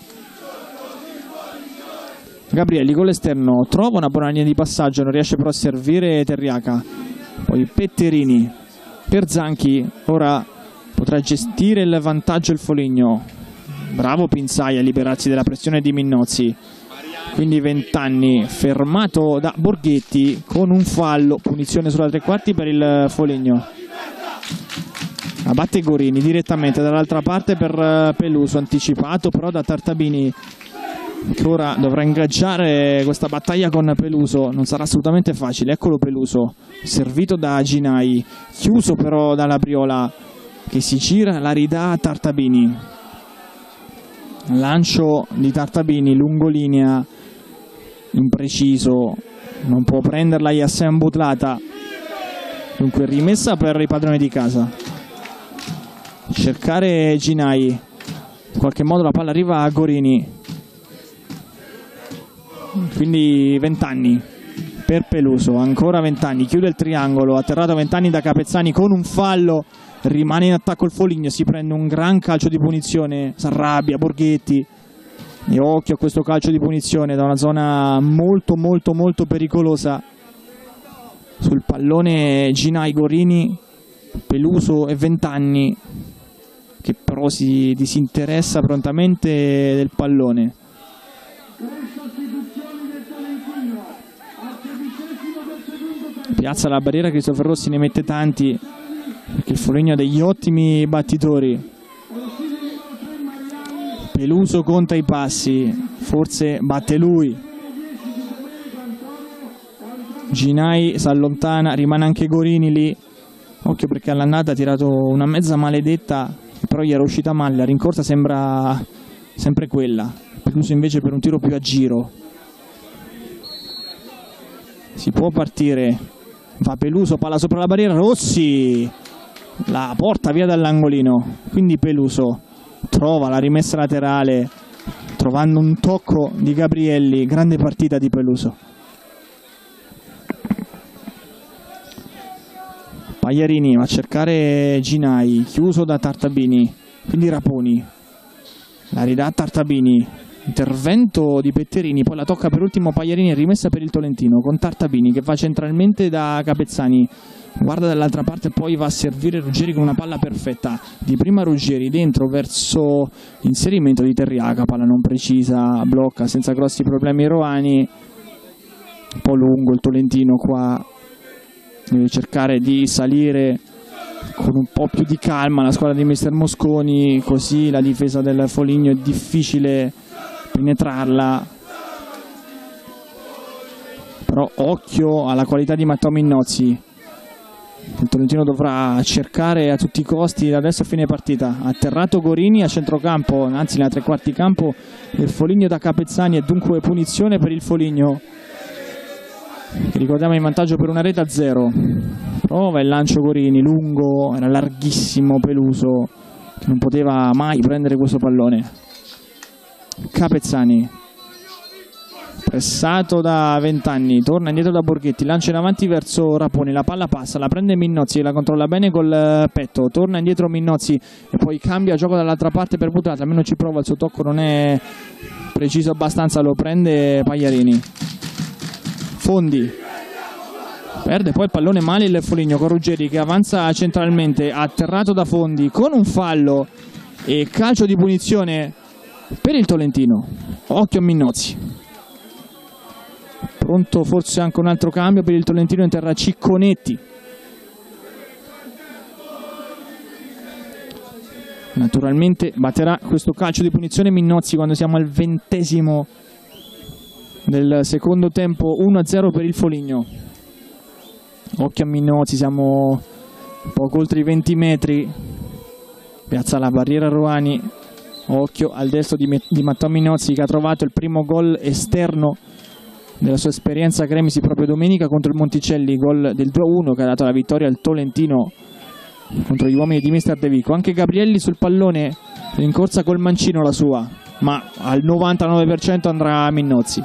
Gabrielli con l'esterno trova una buona linea di passaggio, non riesce però a servire Terriaca. Poi Petterini per Zanchi, ora potrà gestire il vantaggio il Foligno. Bravo Pinzai a liberarsi della pressione di Minnozzi. Quindi 20 anni, fermato da Borghetti con un fallo, punizione sulla 3/4 per il Foligno. Abbatte Gorini direttamente dall'altra parte per Peluso, anticipato però da Tartabini che ora dovrà ingaggiare questa battaglia con Peluso. Non sarà assolutamente facile. Eccolo Peluso, servito da Ginai, chiuso però dalla Briola che si gira, la ridà a Tartabini. Lancio di Tartabini, lungolinea, impreciso, non può prenderla Yassem Butlata. Dunque rimessa per i padroni di casa. Cercare Ginai, in qualche modo la palla arriva a Gorini. Quindi 20 anni per Peluso, ancora 20 anni, chiude il triangolo, atterrato a 20 anni da Capezzani con un fallo, rimane in attacco il Foligno, si prende un gran calcio di punizione, s'arrabbia Borghetti e occhio a questo calcio di punizione da una zona molto molto molto pericolosa. Sul pallone Ginai, Gorini, Peluso e 20 anni che però si disinteressa prontamente del pallone. Piazza la barriera, Cristoforo Rossi ne mette tanti perché il Foligno ha degli ottimi battitori. Peluso conta i passi, forse batte lui. Ginai si allontana, rimane anche Gorini lì. Occhio perché all'andata ha tirato una mezza maledetta, però gli era uscita male, la rincorsa sembra sempre quella. Peluso invece per un tiro più a giro. Si può partire. Va Peluso, palla sopra la barriera, Rossi la porta via dall'angolino, quindi Peluso trova la rimessa laterale trovando un tocco di Gabrielli. Grande partita di Peluso. Pagliarini va a cercare Ginai, chiuso da Tartabini, quindi Raponi, la ridà a Tartabini, intervento di Petterini, poi la tocca per ultimo Pagliarini e rimessa per il Tolentino con Tartabini che va centralmente da Capezzani, guarda dall'altra parte, poi va a servire Ruggeri con una palla perfetta di prima Ruggeri dentro verso l'inserimento di Terriaca, palla non precisa, blocca senza grossi problemi Roani. Un po' lungo il Tolentino qua, deve cercare di salire con un po' più di calma la squadra di mister Mosconi, così la difesa del Foligno è difficile penetrarla, però occhio alla qualità di Matteo Minnozzi. Il Tolentino dovrà cercare a tutti i costi da adesso a fine partita. Atterrato Gorini a centrocampo, anzi nella 3/4 campo del Foligno da Capezzani, e dunque punizione per il Foligno che ricordiamo in vantaggio per una rete a 0. Prova il lancio Gorini, lungo, era larghissimo Peluso che non poteva mai prendere questo pallone. Capezzani pressato da Vent'anni, torna indietro da Borghetti, lancia in avanti verso Raponi, la palla passa, la prende Minnozzi, la controlla bene col petto, torna indietro Minnozzi e poi cambia gioco dall'altra parte per Butrata, almeno ci prova, il suo tocco non è preciso abbastanza, lo prende Pagliarini. Fondi perde poi il pallone male il Foligno con Ruggeri che avanza centralmente, atterrato da Fondi con un fallo e calcio di punizione per il Tolentino. Occhio a Minnozzi. Pronto forse anche un altro cambio per il Tolentino, in terra Cicconetti. Naturalmente batterà questo calcio di punizione Minnozzi quando siamo al 20° del secondo tempo, 1-0 per il Foligno. Occhio a Minnozzi, siamo poco oltre i 20 metri. Piazza la barriera Roani. Occhio al destro di Matteo Minnozzi che ha trovato il primo gol esterno della sua esperienza a Cremisi proprio domenica contro il Monticelli, gol del 2-1 che ha dato la vittoria al Tolentino contro gli uomini di Mister De Vico. Anche Gabrielli sul pallone, in corsa col mancino la sua, ma al 99% andrà Minnozzi.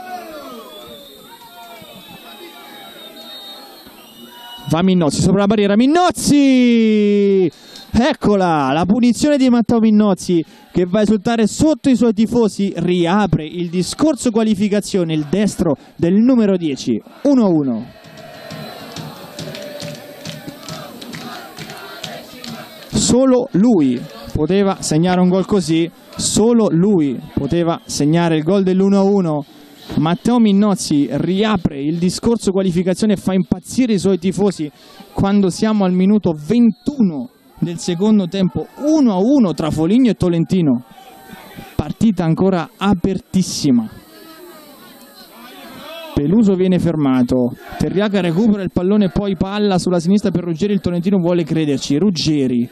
Va Minnozzi sopra la barriera, Minnozzi! Eccola, la punizione di Matteo Minnozzi che va a esultare sotto i suoi tifosi, riapre il discorso qualificazione, il destro del numero 10, 1-1. Solo lui poteva segnare un gol così, solo lui poteva segnare il gol dell'1-1. Matteo Minnozzi riapre il discorso qualificazione e fa impazzire i suoi tifosi quando siamo al minuto 21 del secondo tempo, 1-1 tra Foligno e Tolentino, partita ancora apertissima. Peluso viene fermato, Terriaca recupera il pallone, poi palla sulla sinistra per Ruggeri, il Tolentino vuole crederci, Ruggeri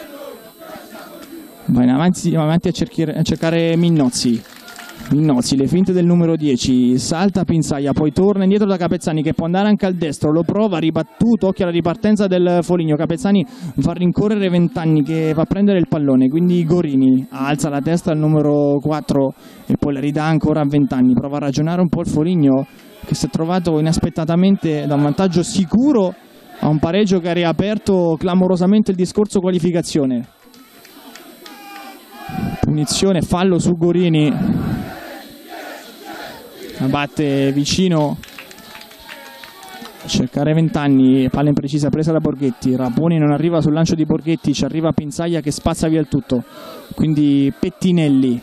va in avanti a cercare Minnozzi. Minnozzi, le finte del numero 10, salta Pinzaglia, poi torna indietro da Capezzani che può andare anche al destro, lo prova, ribattuto, occhio alla ripartenza del Foligno, Capezzani va a rincorrere Vent'anni che va a prendere il pallone, quindi Gorini alza la testa al numero 4 e poi la ridà ancora a Vent'anni, prova a ragionare un po' il Foligno che si è trovato inaspettatamente da un vantaggio sicuro a un pareggio che ha riaperto clamorosamente il discorso qualificazione. Punizione, fallo su Gorini, la batte vicino a cercare Vent'anni, palla imprecisa presa da Borghetti, Raponi non arriva sul lancio di Borghetti, ci arriva Pinzaglia che spazza via il tutto, quindi Pettinelli,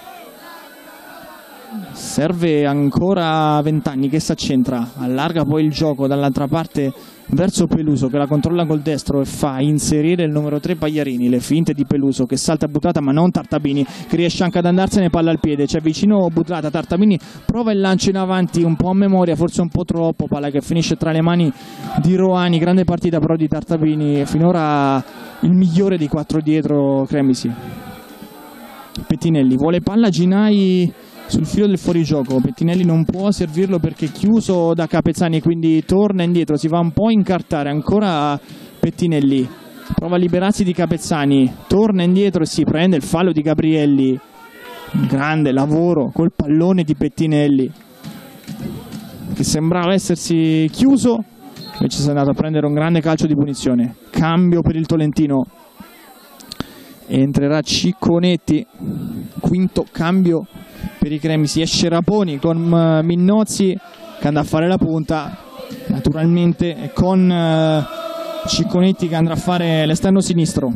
serve ancora Vent'anni che si accentra, allarga poi il gioco dall'altra parte verso Peluso che la controlla col destro e fa inserire il numero 3 Pagliarini, le finte di Peluso che salta Butrata ma non Tartabini che riesce anche ad andarsene, palla al piede, c'è vicino Butrata, Tartabini prova il lancio in avanti un po' a memoria, forse un po' troppo, palla che finisce tra le mani di Roani, grande partita però di Tartabini, finora il migliore di 4 dietro Cremisi. Pettinelli vuole palla, Ginai sul filo del fuorigioco, Pettinelli non può servirlo perché è chiuso da Capezzani, quindi torna indietro, si va un po' a incartare, ancora Pettinelli prova a liberarsi di Capezzani, torna indietro e si prende il fallo di Gabrielli, grande lavoro col pallone di Pettinelli che sembrava essersi chiuso, invece si è andato a prendere un grande calcio di punizione. Cambio per il Tolentino, entrerà Cicconetti, quinto cambio per i Cremisi, esce Raponi con Minnozzi che andrà a fare la punta naturalmente e con Cicconetti che andrà a fare l'esterno sinistro.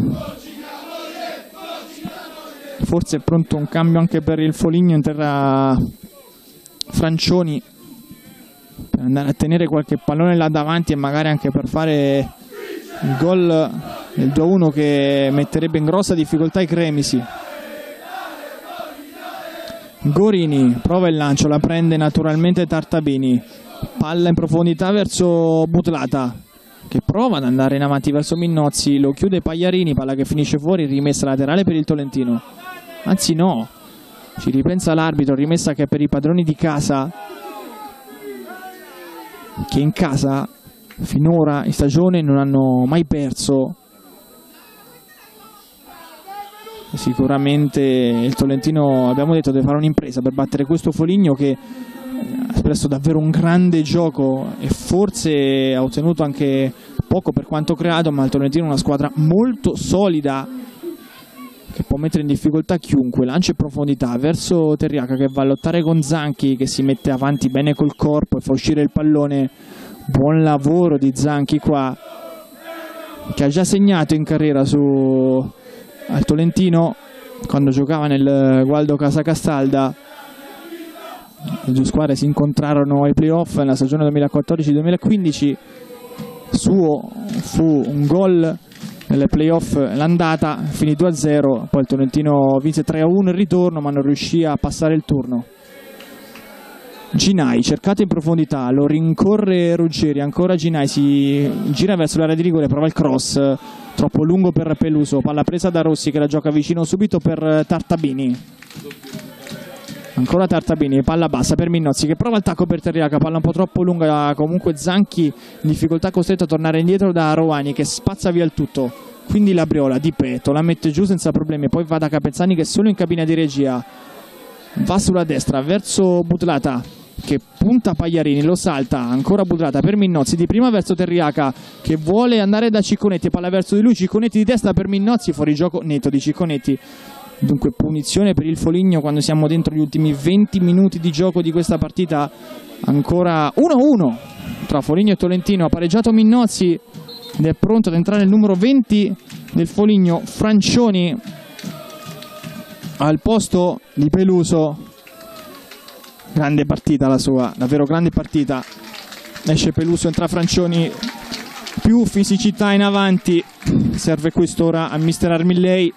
Forse è pronto un cambio anche per il Foligno, entrerà Francioni per andare a tenere qualche pallone là davanti e magari anche per fare il gol del 2-1 che metterebbe in grossa difficoltà i Cremisi. Gorini prova il lancio, la prende naturalmente Tartabini, palla in profondità verso Butlata che prova ad andare in avanti verso Minnozzi, lo chiude Pagliarini, palla che finisce fuori, rimessa laterale per il Tolentino, anzi no, ci ripensa l'arbitro, rimessa che è per i padroni di casa, che in casa finora in stagione non hanno mai perso. Sicuramente il Tolentino, abbiamo detto, deve fare un'impresa per battere questo Foligno che ha espresso davvero un grande gioco e forse ha ottenuto anche poco per quanto creato, ma il Tolentino è una squadra molto solida che può mettere in difficoltà chiunque. Lancio in profondità verso Terriaca che va a lottare con Zanchi, che si mette avanti bene col corpo e fa uscire il pallone. Buon lavoro di Zanchi qua, che ha già segnato in carriera al Tolentino quando giocava nel Gualdo Casacastalda. Le due squadre si incontrarono ai playoff nella stagione 2014-2015. Suo fu un gol nelle playoff l'andata, finì 2-0, poi il Tolentino vinse 3-1 il ritorno, ma non riuscì a passare il turno. Ginai, cercato in profondità, lo rincorre Ruggeri, ancora Ginai, si gira verso l'area di rigore, prova il cross, troppo lungo per Peluso, palla presa da Rossi che la gioca vicino subito per Tartabini. Ancora Tartabini, palla bassa per Minnozzi che prova il tacco per Terriaca, palla un po' troppo lunga, comunque Zanchi in difficoltà, costretto a tornare indietro da Rovani che spazza via il tutto. Quindi la Briola di petto, la mette giù senza problemi, poi va da Capezzani che è solo in cabina di regia, va sulla destra verso Butlata che punta Pagliarini, lo salta, ancora Butlata per Minnozzi, di prima verso Terriaca che vuole andare da Cicconetti, palla verso di lui, Cicconetti di testa per Minnozzi, fuori gioco netto di Cicconetti. Dunque punizione per il Foligno quando siamo dentro gli ultimi 20 minuti di gioco di questa partita. Ancora 1-1 tra Foligno e Tolentino, ha pareggiato Minnozzi ed è pronto ad entrare il numero 20 del Foligno, Francioni, al posto di Peluso. Grande partita la sua, davvero grande partita. Esce Peluso, entra Francioni, più fisicità in avanti, serve quest'ora a mister Armillei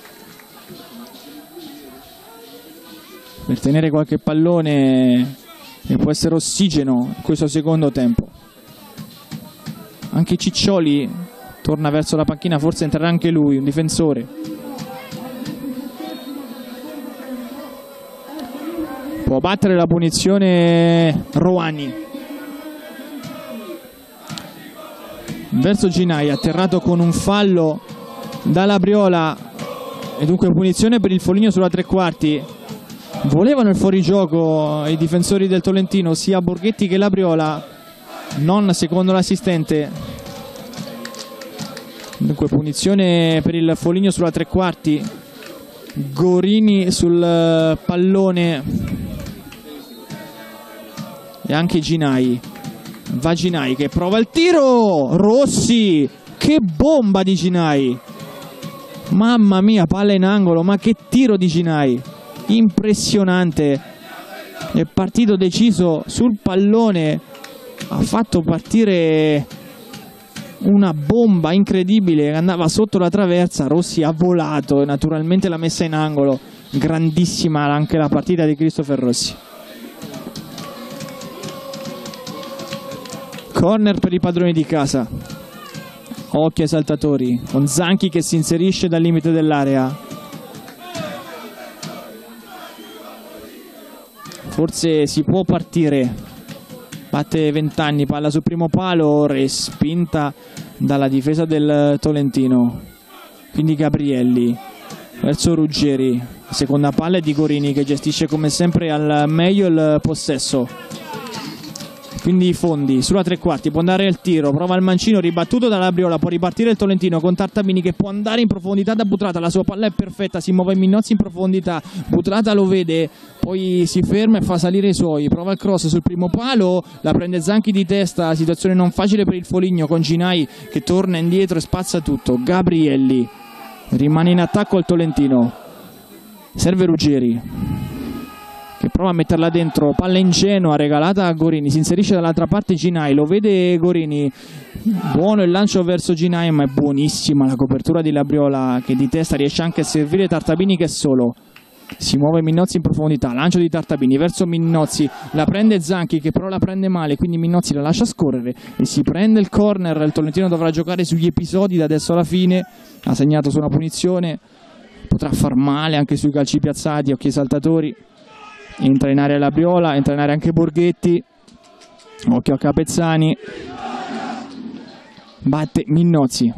per tenere qualche pallone e può essere ossigeno in questo secondo tempo. Anche Ciccioli torna verso la panchina, forse entrerà anche lui, un difensore. Può battere la punizione Rouhani. Verso Ginai, atterrato con un fallo dalla Briola e dunque punizione per il Foligno sulla tre quarti. Volevano il fuorigioco i difensori del Tolentino, sia Borghetti che Labriola, non secondo l'assistente. Dunque punizione per il Foligno sulla tre quarti. Gorini sul pallone e anche Ginai. Va Ginai che prova il tiro. Rossi, che bomba di Ginai, mamma mia, palla in angolo, ma che tiro di Ginai, impressionante. È partito deciso sul pallone, ha fatto partire una bomba incredibile che andava sotto la traversa. Rossi ha volato e naturalmente l'ha messa in angolo. Grandissima anche la partita di Christopher Rossi. Corner per i padroni di casa. Occhio ai saltatori, con Zanchi che si inserisce dal limite dell'area. Forse si può partire. Batte 20 anni, palla sul primo palo, respinta dalla difesa del Tolentino. Quindi Gabrielli verso Ruggeri. Seconda palla è di Gorini che gestisce come sempre al meglio il possesso. Quindi i fondi sulla tre quarti, può andare al tiro, prova il mancino, ribattuto dalla Briola, può ripartire il Tolentino con Tartabini che può andare in profondità da Butrata, la sua palla è perfetta, si muove Minnozzi in profondità, Butrata lo vede, poi si ferma e fa salire i suoi, prova il cross sul primo palo, la prende Zanchi di testa, situazione non facile per il Foligno con Ginai che torna indietro e spazza tutto. Gabrielli, rimane in attacco il Tolentino, serve Ruggeri che prova a metterla dentro, palla ingenua regalata a Gorini, si inserisce dall'altra parte Ginai, lo vede Gorini, buono il lancio verso Ginai, ma è buonissima la copertura di Labriola che di testa riesce anche a servire Tartabini che è solo. Si muove Minnozzi in profondità, lancio di Tartabini verso Minnozzi, la prende Zanchi che però la prende male, quindi Minnozzi la lascia scorrere e si prende il corner. Il Tolentino dovrà giocare sugli episodi da adesso alla fine, ha segnato su una punizione, potrà far male anche sui calci piazzati, occhi ai saltatori. Entra in area Labriola, entra in area anche Borghetti, occhio a Capezzani, batte Minnozzi,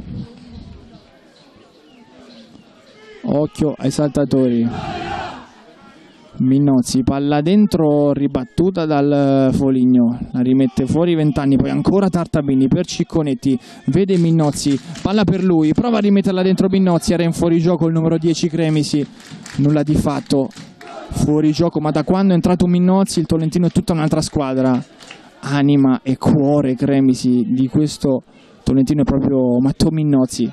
occhio ai saltatori. Minnozzi, palla dentro, ribattuta dal Foligno, la rimette fuori Vent'anni, poi ancora Tartabini per Cicconetti, vede Minnozzi, palla per lui, prova a rimetterla dentro Minnozzi, era in fuorigioco il numero 10 Cremisi, nulla di fatto, fuorigioco, ma da quando è entrato Minnozzi il Tolentino è tutta un'altra squadra, anima e cuore Cremisi di questo Tolentino è proprio Matteo Minnozzi.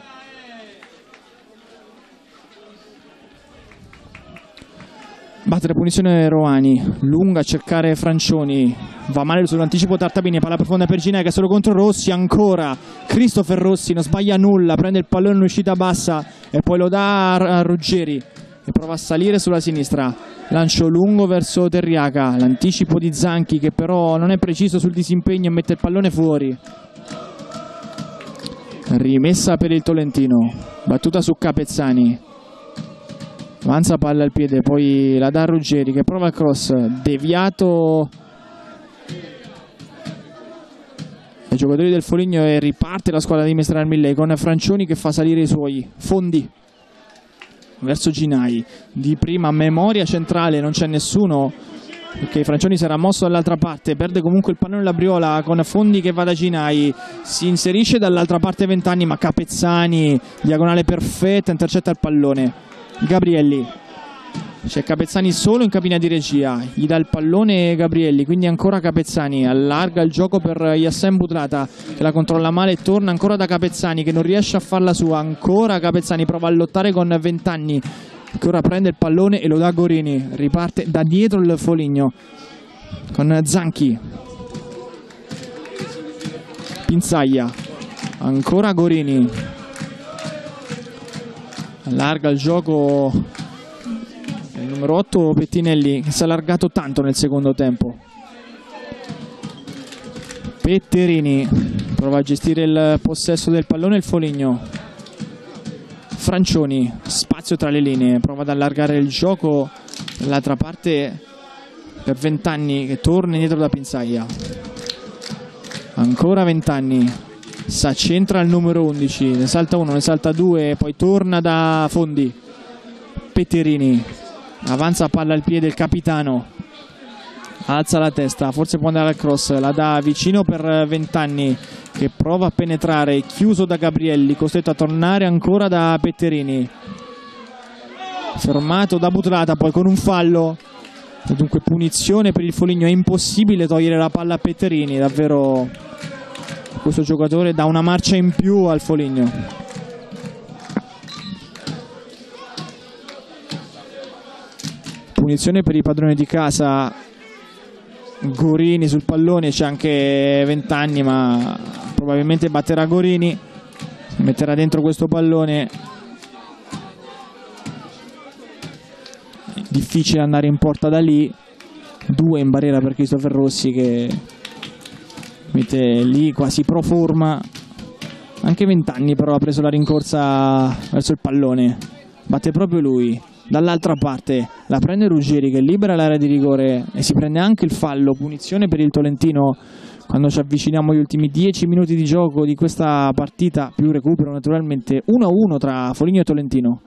Battere punizione Roani, lunga a cercare Francioni, va male sull'anticipo Tartabini, palla profonda per Ginei che è solo contro Rossi, ancora Christopher Rossi, non sbaglia nulla, prende il pallone in uscita bassa e poi lo dà a Ruggeri e prova a salire sulla sinistra, lancio lungo verso Terriaca, l'anticipo di Zanchi che però non è preciso sul disimpegno e mette il pallone fuori. Rimessa per il Tolentino, battuta su Capezzani. Avanza palla al piede, poi la dà a Ruggeri che prova il cross, deviato ai giocatori del Foligno e riparte la squadra di Mestral Millei con Francioni che fa salire i suoi fondi verso Ginai. Di prima memoria centrale, non c'è nessuno perché Francioni si era mosso dall'altra parte, perde comunque il pallone la Briola con Fondi che va da Ginai, si inserisce dall'altra parte Vent'anni ma Capezzani, diagonale perfetta, intercetta il pallone. Gabrielli, c'è Capezzani solo in cabina di regia, gli dà il pallone Gabrielli, quindi ancora Capezzani, allarga il gioco per Yassem Butrata che la controlla male e torna ancora da Capezzani che non riesce a farla sua, ancora Capezzani prova a lottare con Vent'anni che ora prende il pallone e lo dà a Gorini, riparte da dietro il Foligno con Zanchi, Pinzaglia, ancora Gorini, allarga il gioco il numero 8 Pettinelli che si è allargato tanto nel secondo tempo. Petterini prova a gestire il possesso del pallone il Foligno. Francioni, spazio tra le linee, prova ad allargare il gioco dall'altra parte per Vent'anni che torna indietro da Pinzaglia. Ancora Vent'anni, s'accentra il numero 11, ne salta uno, ne salta due, poi torna da Fondi. Petterini, avanza palla al piede il capitano, alza la testa, forse può andare al cross, la dà vicino per Vent'anni che prova a penetrare, chiuso da Gabrielli, costretto a tornare ancora da Petterini, fermato da Butrata, poi con un fallo, dunque punizione per il Foligno, è impossibile togliere la palla a Petterini, davvero questo giocatore dà una marcia in più al Foligno. Punizione per i padroni di casa, Gorini sul pallone, c'è anche Vent'anni ma probabilmente batterà Gorini, metterà dentro questo pallone, difficile andare in porta da lì, due in barriera per Christopher Rossi che mette lì quasi pro forma, anche Vent'anni però ha preso la rincorsa verso il pallone, batte proprio lui. Dall'altra parte la prende Ruggeri che libera l'area di rigore e si prende anche il fallo, punizione per il Tolentino quando ci avviciniamo agli ultimi 10 minuti di gioco di questa partita, più recupero naturalmente, 1-1 tra Foligno e Tolentino.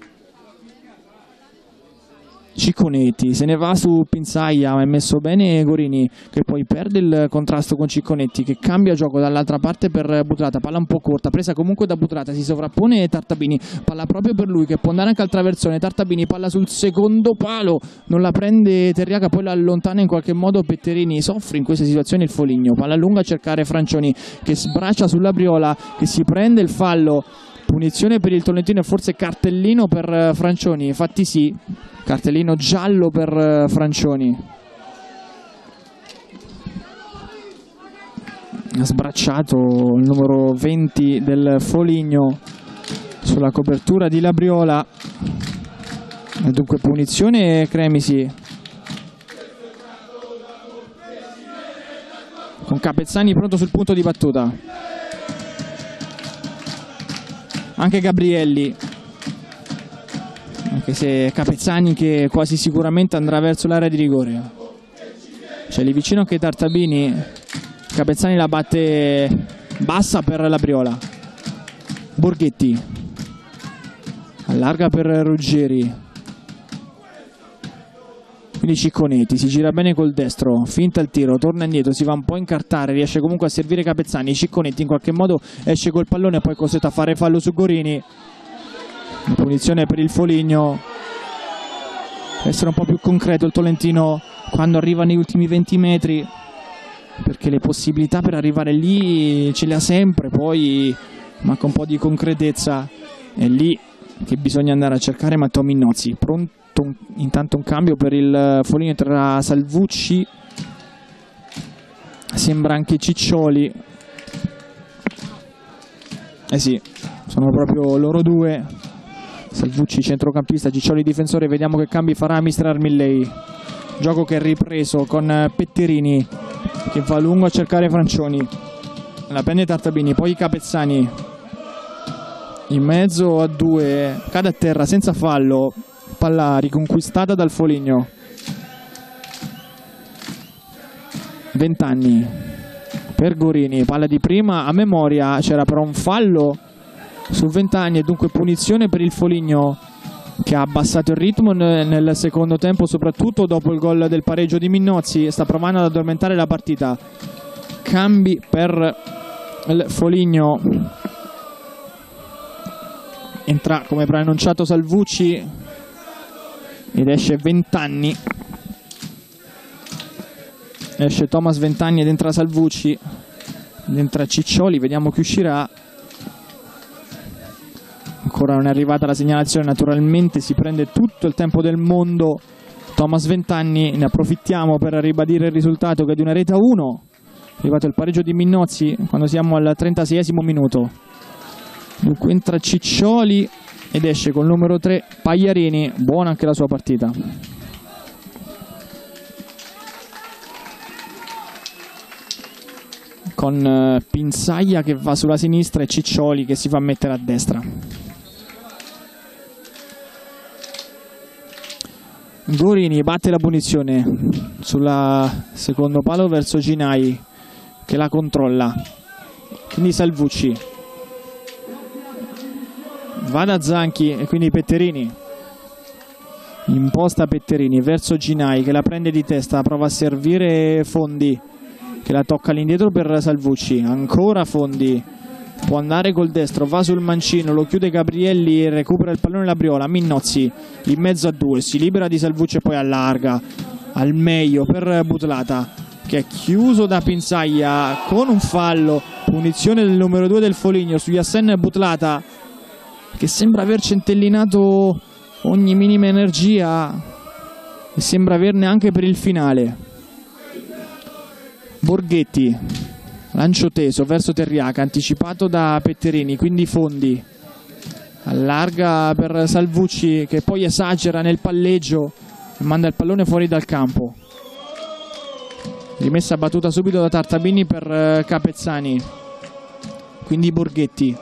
Cicconetti se ne va su Pinzaglia, ma è messo bene Gorini che poi perde il contrasto con Cicconetti che cambia gioco dall'altra parte per Butrata, palla un po' corta, presa comunque da Butrata, si sovrappone Tartabini, palla proprio per lui che può andare anche al traversone, Tartabini palla sul secondo palo, non la prende Terriaca, poi la allontana in qualche modo Petterini, soffre in queste situazioni il Foligno, palla lunga a cercare Francioni che sbraccia sulla Briola, che si prende il fallo, punizione per il Tolentino e forse cartellino per Francioni, infatti sì, cartellino giallo per Francioni. Ha sbracciato il numero 20 del Foligno sulla copertura di Labriola. E dunque punizione Cremisi. Con Capezzani pronto sul punto di battuta. Anche Gabrielli. Anche se Capezzani che quasi sicuramente andrà verso l'area di rigore. C'è lì vicino anche Tartabini. Capezzani la batte bassa per la Briola. Borghetti allarga per Ruggeri. quindi Cicconetti si gira bene col destro, finta il tiro, torna indietro, si va un po' a incartare, riesce comunque a servire Capezzani. Cicconetti in qualche modo esce col pallone, poi costretto a fare fallo su Gorini. Punizione per il Foligno. Essere un po' più concreto il Tolentino quando arriva negli ultimi 20 metri, perché le possibilità per arrivare lì ce le ha sempre, poi manca un po' di concretezza. È lì che bisogna andare a cercare Matteo Minnozzi. Pronto intanto un cambio per il Foligno tra Salvucci, sembra anche Ciccioli. Eh sì, sono proprio loro due. Salvucci centrocampista, Ciccioli difensore. Vediamo che cambi farà mister Armillei. Gioco che è ripreso con Petterini che va lungo a cercare Francioni. La prende Tartabini, poi Capezzani in mezzo a due, cade a terra senza fallo. Palla riconquistata dal Foligno. 20 anni per Gorini, palla di prima a memoria, c'era però un fallo su 20 anni e dunque punizione per il Foligno, che ha abbassato il ritmo nel secondo tempo, soprattutto dopo il gol del pareggio di Minnozzi. Sta provando ad addormentare la partita. Cambi per il Foligno. Entra come preannunciato Salvucci ed esce 20 anni. Esce Thomas 20 anni ed entra Salvucci ed entra Ciccioli. Vediamo chi uscirà. Ancora non è arrivata la segnalazione, naturalmente si prende tutto il tempo del mondo Thomas 20 anni. Ne approfittiamo per ribadire il risultato, che è di una rete a 1. È arrivato il pareggio di Minnozzi quando siamo al 36esimo minuto. Dunque entra Ciccioli ed esce col numero 3 Pagliarini. Buona anche la sua partita. Con Pinzaglia che va sulla sinistra e Ciccioli che si fa mettere a destra. Gorini batte la punizione sul secondo palo verso Ginai che la controlla. Quindi Salvucci va da Zanchi e quindi Petterini. Imposta Petterini verso Ginai che la prende di testa, prova a servire Fondi che la tocca all'indietro per Salvucci. Ancora Fondi, può andare col destro, va sul mancino, lo chiude Gabrielli e recupera il pallone Labriola. Minnozzi in mezzo a due, si libera di Salvucci e poi allarga al meglio per Butlata che è chiuso da Pinzaglia con un fallo. Punizione del numero 2 del Foligno su Yassen Butlata, che sembra aver centellinato ogni minima energia e sembra averne anche per il finale. Borghetti, lancio teso verso Terriaca, anticipato da Petterini, quindi Fondi allarga per Salvucci che poi esagera nel palleggio e manda il pallone fuori dal campo. Rimessa battuta subito da Tartabini per Capezzani, quindi Borghetti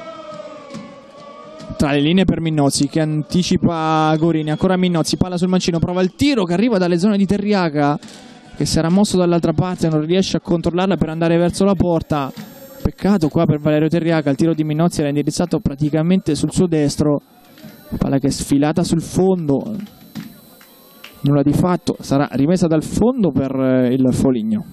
tra le linee per Minnozzi che anticipa Gorini. Ancora Minnozzi, palla sul mancino, prova il tiro che arriva dalle zone di Terriaca che si era mosso dall'altra parte, non riesce a controllarla per andare verso la porta. Peccato qua per Valerio Terriaca, il tiro di Minnozzi era indirizzato praticamente sul suo destro. Palla che è sfilata sul fondo, nulla di fatto, sarà rimessa dal fondo per il Foligno.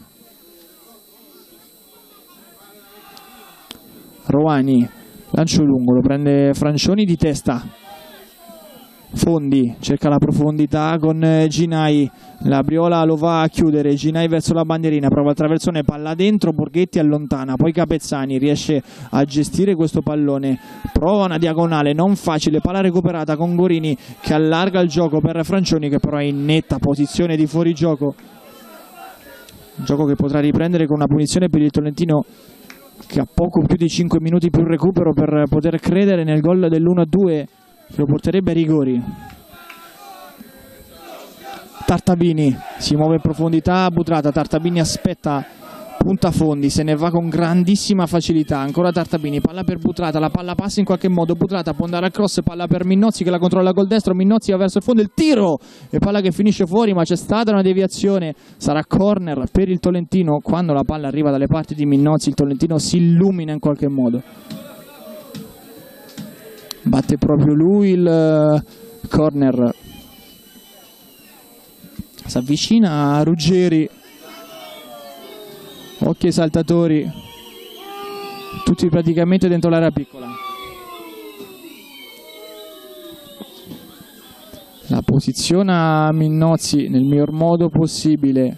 Rovani, lancio lungo, lo prende Francioni di testa. Fondi cerca la profondità con Ginai, la Briola lo va a chiudere, Ginai verso la bandierina, prova il traversone, palla dentro, Borghetti allontana, poi Capezzani riesce a gestire questo pallone, prova una diagonale non facile, palla recuperata con Gorini che allarga il gioco per Francioni che però è in netta posizione di fuorigioco. Gioco che potrà riprendere con una punizione per il Tolentino che ha poco più di 5 minuti più recupero per poter credere nel gol dell'1-2 che lo porterebbe ai rigori. Tartabini si muove in profondità, Butrata, Tartabini aspetta, punta Fondi, se ne va con grandissima facilità. Ancora Tartabini, palla per Butrata, la palla passa in qualche modo, Butrata può andare a cross, palla per Minnozzi che la controlla col destro, Minnozzi va verso il fondo, il tiro e palla che finisce fuori, ma c'è stata una deviazione, sarà corner per il Tolentino. Quando la palla arriva dalle parti di Minnozzi il Tolentino si illumina in qualche modo. Batte proprio lui il corner. Si avvicina a Ruggeri, occhi ai saltatori, tutti praticamente dentro l'area piccola. La posiziona Minnozzi nel miglior modo possibile,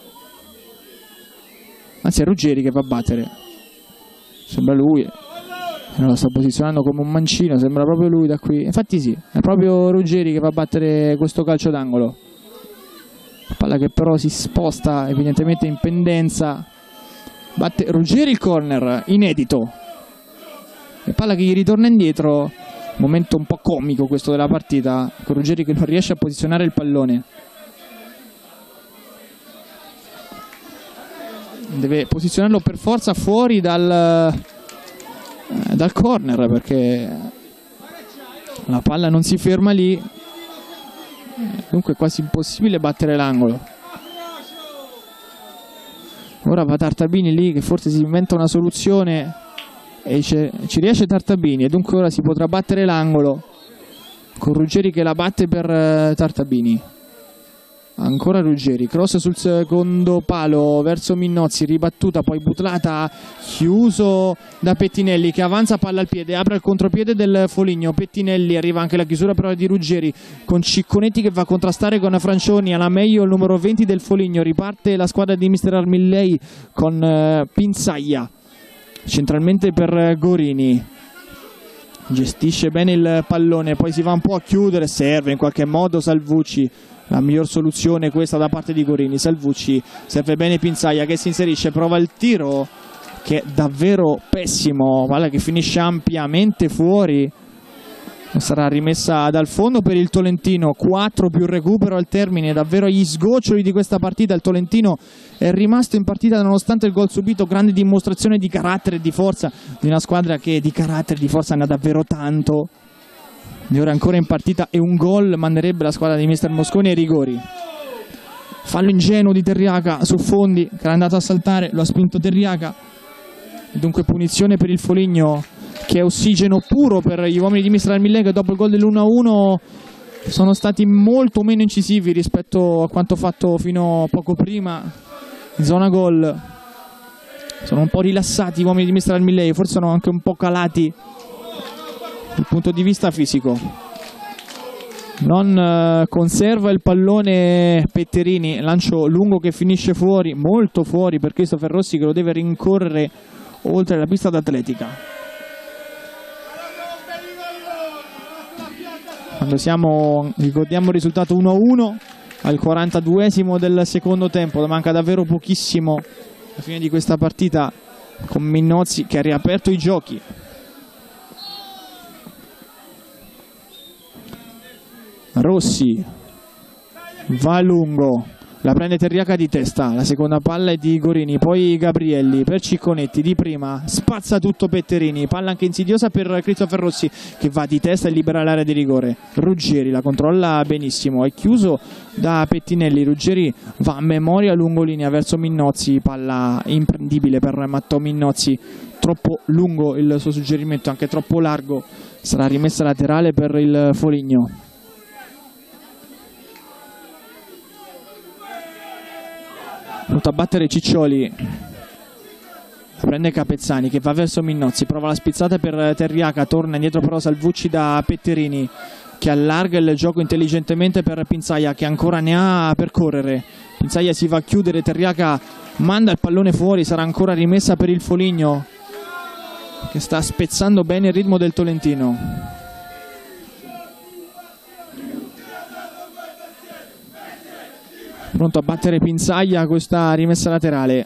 anzi è Ruggeri che va a battere, sembra lui, lo sta posizionando come un mancino, sembra proprio lui da qui, infatti sì, è proprio Ruggeri che va a battere questo calcio d'angolo. Palla che però si sposta evidentemente in pendenza, batte Ruggeri il corner, inedito, e palla che gli ritorna indietro, momento un po' comico questo della partita, con Ruggeri che non riesce a posizionare il pallone, deve posizionarlo per forza fuori dal corner, perché la palla non si ferma lì. Dunque è quasi impossibile battere l'angolo. Ora va Tartabini lì che forse si inventa una soluzione e ci riesce Tartabini, e dunque ora si potrà battere l'angolo con Ruggeri che la batte per Tartabini. Ancora Ruggeri, cross sul secondo palo verso Minnozzi, ribattuta poi butlata, chiuso da Pettinelli che avanza palla al piede, apre il contropiede del Foligno. Pettinelli, arriva anche la chiusura però di Ruggeri con Cicconetti che va a contrastare con Francioni, alla meglio il numero 20 del Foligno. Riparte la squadra di Mister Armillei con Pinzaglia centralmente per Gorini, gestisce bene il pallone, poi si va un po' a chiudere, serve in qualche modo Salvucci. La miglior soluzione questa da parte di Gorini. Salvucci, serve bene Pinzaglia che si inserisce, prova il tiro che è davvero pessimo, palla che finisce ampiamente fuori, sarà rimessa dal fondo per il Tolentino. 4 più recupero al termine, davvero agli sgoccioli di questa partita. Il Tolentino è rimasto in partita nonostante il gol subito, grande dimostrazione di carattere e di forza di una squadra che di carattere e di forza ne ha davvero tanto. E ora ancora in partita e un gol manderebbe la squadra di Mister Mosconi ai rigori. Fallo ingenuo di Terriaca su Fondi che era andato a saltare, lo ha spinto Terriaca, e dunque punizione per il Foligno che è ossigeno puro per gli uomini di Mister Armillei che dopo il gol dell'1-1 sono stati molto meno incisivi rispetto a quanto fatto fino a poco prima in zona gol. Sono un po' rilassati gli uomini di Mister Armillei, forse sono anche un po' calati dal punto di vista fisico. Non conserva il pallone Petterini, lancio lungo che finisce fuori, molto fuori per Christopher Rossi che lo deve rincorrere oltre la pista d'atletica. Quando ricordiamo il risultato 1-1 al 42esimo del secondo tempo, manca davvero pochissimo alla fine di questa partita, con Minnozzi che ha riaperto i giochi. Rossi va a lungo, la prende Terriaca di testa, la seconda palla è di Gorini, poi Gabrielli per Cicconetti di prima, spazza tutto Petterini, palla anche insidiosa per Christopher Rossi che va di testa e libera l'area di rigore. Ruggeri la controlla benissimo, è chiuso da Pettinelli. Ruggeri va a memoria lungolinea verso Minnozzi, palla imprendibile per Matteo Minnozzi, troppo lungo il suo suggerimento, anche troppo largo, sarà rimessa laterale per il Foligno. Pronto a battere Ciccioli, prende Capezzani che va verso Minnozzi, prova la spizzata per Terriaca, torna indietro però Salvucci da Petterini che allarga il gioco intelligentemente per Pinzaglia che ancora ne ha per correre. Pinzaglia si va a chiudere, Terriaca manda il pallone fuori, sarà ancora rimessa per il Foligno che sta spezzando bene il ritmo del Tolentino. Pronto a battere Pinzaglia questa rimessa laterale,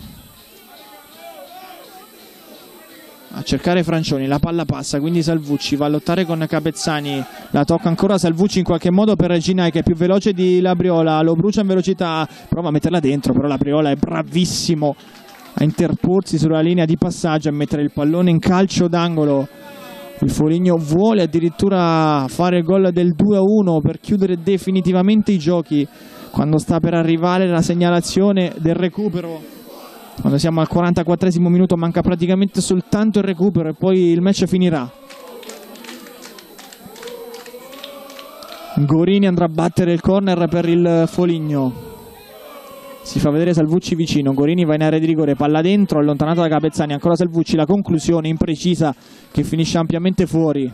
a cercare Francioni, la palla passa, quindi Salvucci va a lottare con Capezzani, la tocca ancora Salvucci in qualche modo per Ginai che è più veloce di Labriola, lo brucia in velocità, prova a metterla dentro, però Labriola è bravissimo a interporsi sulla linea di passaggio e a mettere il pallone in calcio d'angolo. Il Foligno vuole addirittura fare il gol del 2-1 per chiudere definitivamente i giochi, quando sta per arrivare la segnalazione del recupero, quando siamo al 44esimo minuto, manca praticamente soltanto il recupero e poi il match finirà. Gorini andrà a battere il corner per il Foligno. Si fa vedere Salvucci vicino, Gorini va in area di rigore, palla dentro, allontanata da Capezzani, ancora Salvucci, la conclusione imprecisa che finisce ampiamente fuori.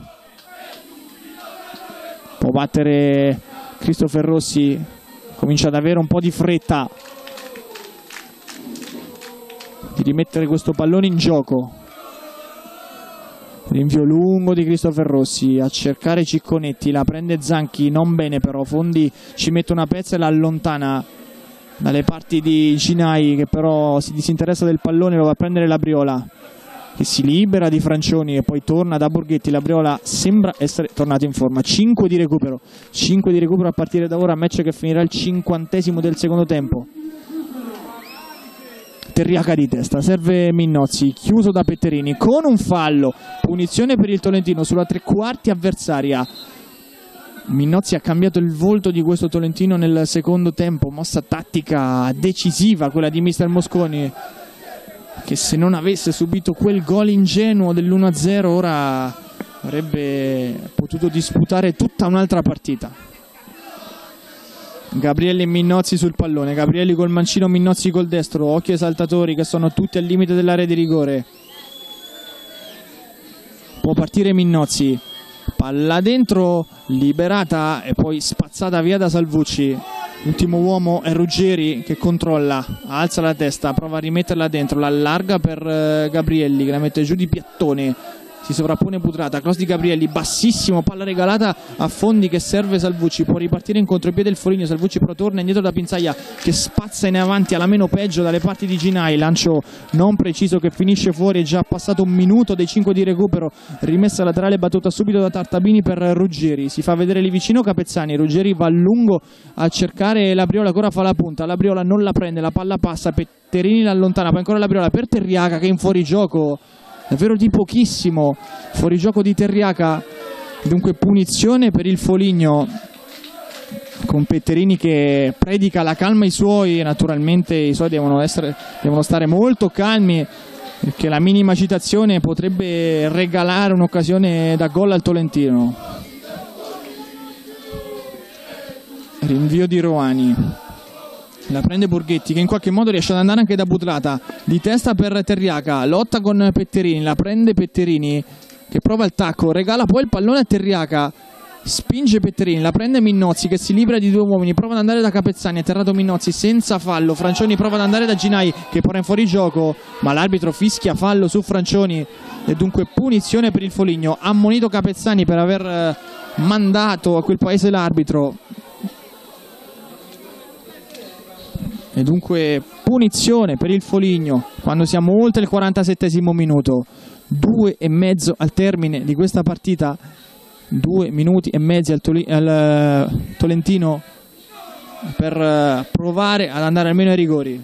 Può battere Christopher Rossi, comincia ad avere un po' di fretta di rimettere questo pallone in gioco. Rinvio lungo di Christopher Rossi a cercare Cicconetti, la prende Zanchi, non bene però, Fondi ci mette una pezza e la allontana dalle parti di Ginai, che però si disinteressa del pallone, lo va a prendere Labriola, che si libera di Francioni e poi torna da Borghetti. Labriola sembra essere tornato in forma. 5 di recupero a partire da ora, match che finirà il 50° del secondo tempo. Terriaca di testa, serve Minnozzi, chiuso da Petterini con un fallo, punizione per il Tolentino sulla tre quarti avversaria. Minnozzi ha cambiato il volto di questo Tolentino nel secondo tempo, mossa tattica decisiva quella di mister Mosconi, che se non avesse subito quel gol ingenuo dell'1-0 ora avrebbe potuto disputare tutta un'altra partita. Gabrielli e Minnozzi sul pallone, Gabrielli col mancino, Minnozzi col destro, occhio ai saltatori che sono tutti al limite dell'area di rigore. Può partire Minnozzi, palla dentro, liberata e poi spazzata via da Salvucci. L'ultimo uomo è Ruggeri che controlla, alza la testa, prova a rimetterla dentro, la allarga per Gabrielli che la mette giù di piattone. Si sovrappone Putrata, cross di Gabrielli, bassissimo, palla regalata a Fondi che serve Salvucci, può ripartire in contropiede il Foligno, Salvucci però torna indietro da Pinzaglia che spazza in avanti alla meno peggio dalle parti di Ginai, lancio non preciso che finisce fuori, è già passato 1 minuto dei 5 di recupero, rimessa laterale battuta subito da Tartabini per Ruggeri, si fa vedere lì vicino Capezzani, Ruggeri va a lungo a cercare Labriola che ora fa la punta, Labriola non la prende, la palla passa, Petterini la allontana, poi ancora Labriola per Terriaca che è in fuorigioco. Davvero di pochissimo, fuorigioco di Terriaca, dunque punizione per il Foligno con Petterini che predica la calma ai suoi e naturalmente i suoi devono stare molto calmi perché la minima citazione potrebbe regalare un'occasione da gol al Tolentino. Rinvio di Roani. La prende Borghetti che in qualche modo riesce ad andare anche da Butrata, di testa per Terriaca, lotta con Petterini, la prende Petterini che prova il tacco, regala poi il pallone a Terriaca, spinge Petterini, la prende Minnozzi che si libera di 2 uomini, prova ad andare da Capezzani, atterrato Minnozzi senza fallo, Francioni prova ad andare da Ginai che pone in fuorigioco, ma l'arbitro fischia fallo su Francioni e dunque punizione per il Foligno, ammonito Capezzani per aver mandato a quel paese l'arbitro. E dunque punizione per il Foligno quando siamo oltre il 47° minuto, 2,5 al termine di questa partita, 2 minuti e mezzo al Tolentino per provare ad andare almeno ai rigori.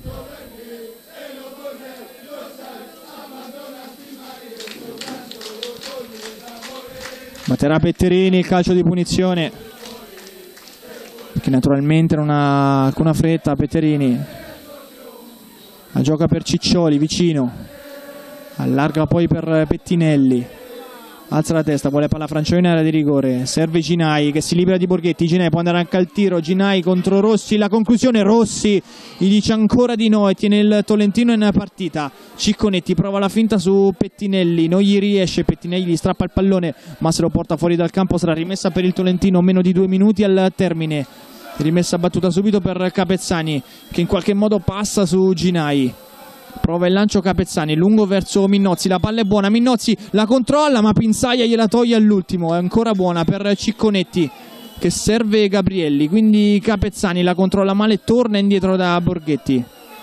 Batterà Petterini il calcio di punizione che naturalmente non ha alcuna fretta. Petterini la gioca per Ciccioli vicino, allarga poi per Pettinelli, alza la testa, vuole palla Francioni in area di rigore, serve Ginai che si libera di Borghetti, Ginai può andare anche al tiro, Ginai contro Rossi, la conclusione, Rossi gli dice ancora di no e tiene il Tolentino in partita. Cicconetti prova la finta su Pettinelli, non gli riesce, Pettinelli gli strappa il pallone ma se lo porta fuori dal campo, sarà rimessa per il Tolentino, meno di 2 minuti al termine. Rimessa battuta subito per Capezzani che in qualche modo passa su Ginai, prova il lancio Capezzani lungo verso Minnozzi, la palla è buona, Minnozzi la controlla ma Pinzaglia gliela toglie all'ultimo, è ancora buona per Cicconetti che serve Gabrielli, quindi Capezzani la controlla male, torna indietro da Borghetti.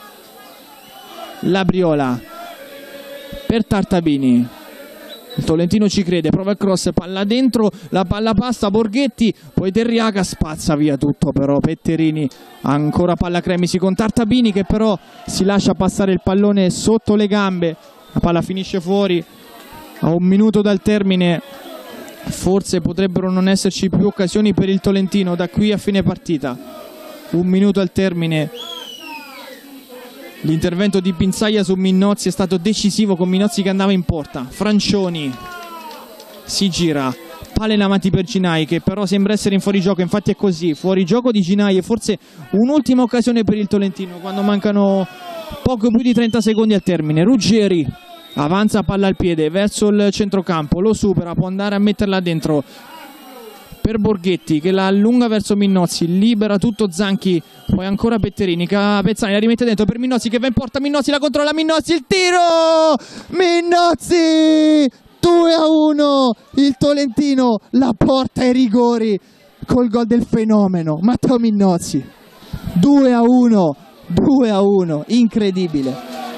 Labriola per Tartabini, il Tolentino ci crede, prova il cross, palla dentro, la palla passa, Borghetti, poi Terriaca spazza via tutto, però Petterini ancora palla Cremisi con Tartabini che però si lascia passare il pallone sotto le gambe, la palla finisce fuori a 1 minuto dal termine, forse potrebbero non esserci più occasioni per il Tolentino da qui a fine partita. 1 minuto al termine. L'intervento di Pinzaglia su Minnozzi è stato decisivo con Minnozzi che andava in porta. Francioni si gira, palla in avanti per Ginai, che però sembra essere in fuorigioco. Infatti è così, fuorigioco di Ginai, e forse un'ultima occasione per il Tolentino quando mancano poco più di 30 secondi al termine. Ruggeri avanza, palla al piede verso il centrocampo, lo supera, può andare a metterla dentro per Borghetti, che la allunga verso Minnozzi, libera tutto Zanchi, poi ancora Petterini, Capezzani la rimette dentro per Minnozzi, che va in porta, Minnozzi la controlla, Minnozzi, il tiro, Minnozzi, 2-1, il Tolentino la porta ai rigori col gol del fenomeno Matteo Minnozzi. 2-1, incredibile,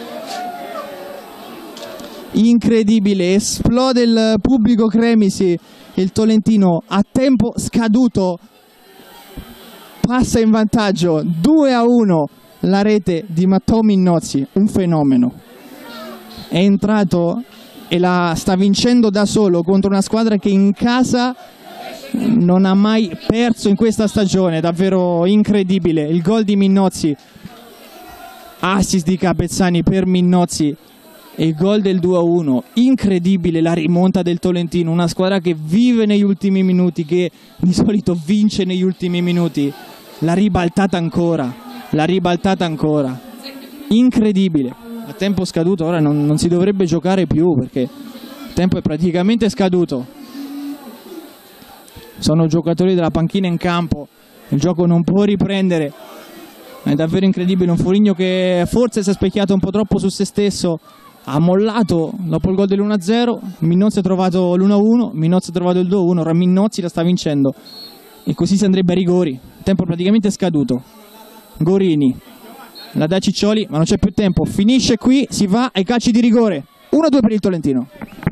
incredibile, esplode il pubblico Cremisi. Il Tolentino a tempo scaduto passa in vantaggio, 2-1, la rete di Matteo Minnozzi, un fenomeno. È entrato e la sta vincendo da solo contro una squadra che in casa non ha mai perso in questa stagione, davvero incredibile. Il gol di Minnozzi, assist di Capezzani per Minnozzi, e il gol del 2-1, incredibile la rimonta del Tolentino, una squadra che vive negli ultimi minuti, che di solito vince negli ultimi minuti, l'ha ribaltata ancora, incredibile. A tempo scaduto ora non si dovrebbe giocare più perché il tempo è praticamente scaduto. Sono giocatori della panchina in campo, il gioco non può riprendere, è davvero incredibile. Un Foligno che forse si è specchiato un po' troppo su se stesso, ha mollato dopo il gol dell'1-0, Minnozzi ha trovato l'1-1, Minnozzi ha trovato il 2-1, ora Minnozzi la sta vincendo e così si andrebbe a rigori, tempo praticamente scaduto. Gorini la dà Ciccioli, ma non c'è più tempo, finisce qui, si va ai calci di rigore, 1-2 per il Tolentino.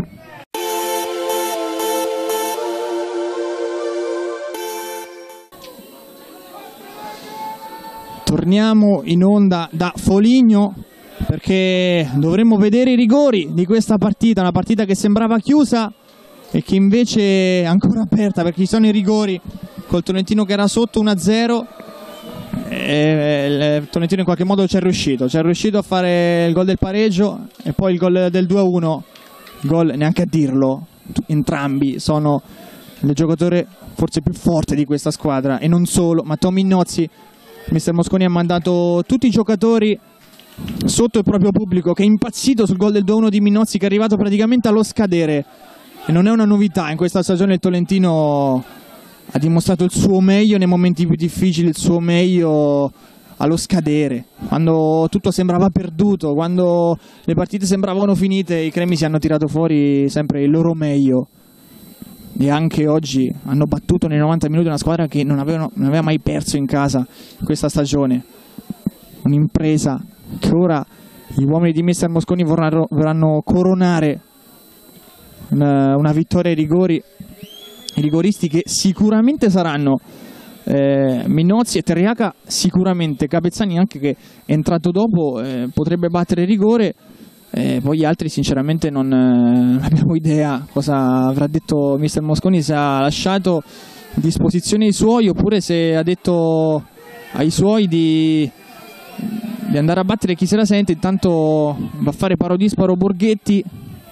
Torniamo in onda da Foligno perché dovremmo vedere i rigori di questa partita, una partita che sembrava chiusa e che invece è ancora aperta perché ci sono i rigori col Tolentino che era sotto 1-0 e il Tolentino in qualche modo ci è riuscito a fare il gol del pareggio e poi il gol del 2-1, gol neanche a dirlo, entrambi sono il giocatore forse più forte di questa squadra e non solo. Matteo Minnozzi, mister Mosconi ha mandato tutti i giocatori sotto il proprio pubblico che è impazzito sul gol del 2-1 di Minnozzi, che è arrivato praticamente allo scadere, e non è una novità. In questa stagione il Tolentino ha dimostrato il suo meglio nei momenti più difficili, il suo meglio allo scadere, quando tutto sembrava perduto, quando le partite sembravano finite, i cremisi hanno tirato fuori sempre il loro meglio e anche oggi hanno battuto nei 90 minuti una squadra che non aveva mai perso in casa in questa stagione. Un'impresa che ora gli uomini di mister Mosconi vorranno coronare una vittoria ai rigori, i rigoristi che sicuramente saranno Minnozzi e Terriaca, sicuramente Capezzani anche, che è entrato dopo, potrebbe battere il rigore, poi gli altri sinceramente non abbiamo idea cosa avrà detto mister Mosconi, se ha lasciato a disposizione i suoi oppure se ha detto ai suoi di andare a battere chi se la sente. Intanto va a fare paro disparo Borghetti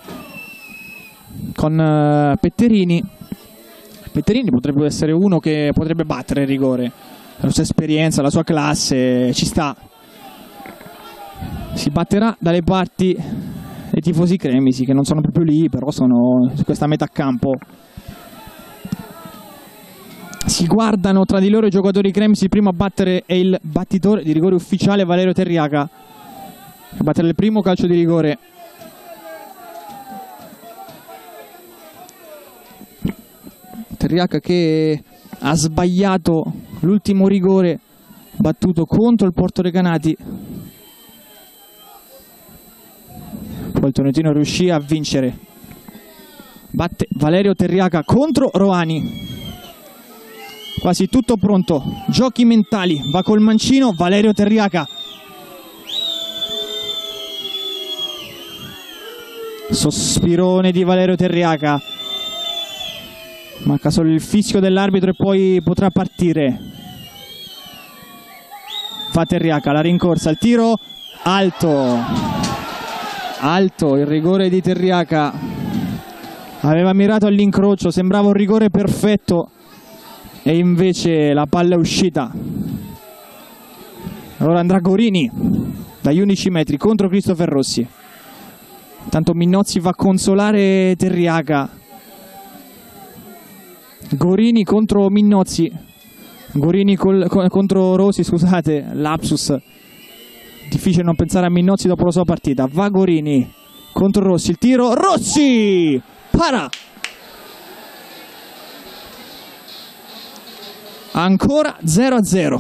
con Petterini. Petterini potrebbe essere uno che potrebbe battere il rigore, la sua esperienza, la sua classe, ci sta. Si batterà dalle parti dei tifosi cremisi, che non sono proprio lì, però sono su questa metà campo. Si guardano tra di loro i giocatori cremisi. Il primo a battere è il battitore di rigore ufficiale Valerio Terriaca, a battere il primo calcio di rigore. Terriaca che ha sbagliato l'ultimo rigore battuto contro il Porto Recanati. Poi il Tolentino riuscì a vincere. Batte Valerio Terriaca contro Roani. Quasi tutto pronto, giochi mentali, va col mancino Valerio Terriaca. Sospirone di Valerio Terriaca. Manca solo il fischio dell'arbitro e poi potrà partire. Fa Terriaca, la rincorsa, il tiro alto. Alto il rigore di Terriaca. aveva mirato all'incrocio, sembrava un rigore perfetto e invece la palla è uscita. Allora andrà Gorini dagli 11 metri contro Christopher Rossi. Intanto Minnozzi va a consolare Terriaca. Gorini contro Minnozzi. Gorini contro Rossi, scusate, lapsus. Difficile non pensare a Minnozzi dopo la sua partita. Va Gorini contro Rossi, il tiro, Rossi! Para! Ancora 0-0.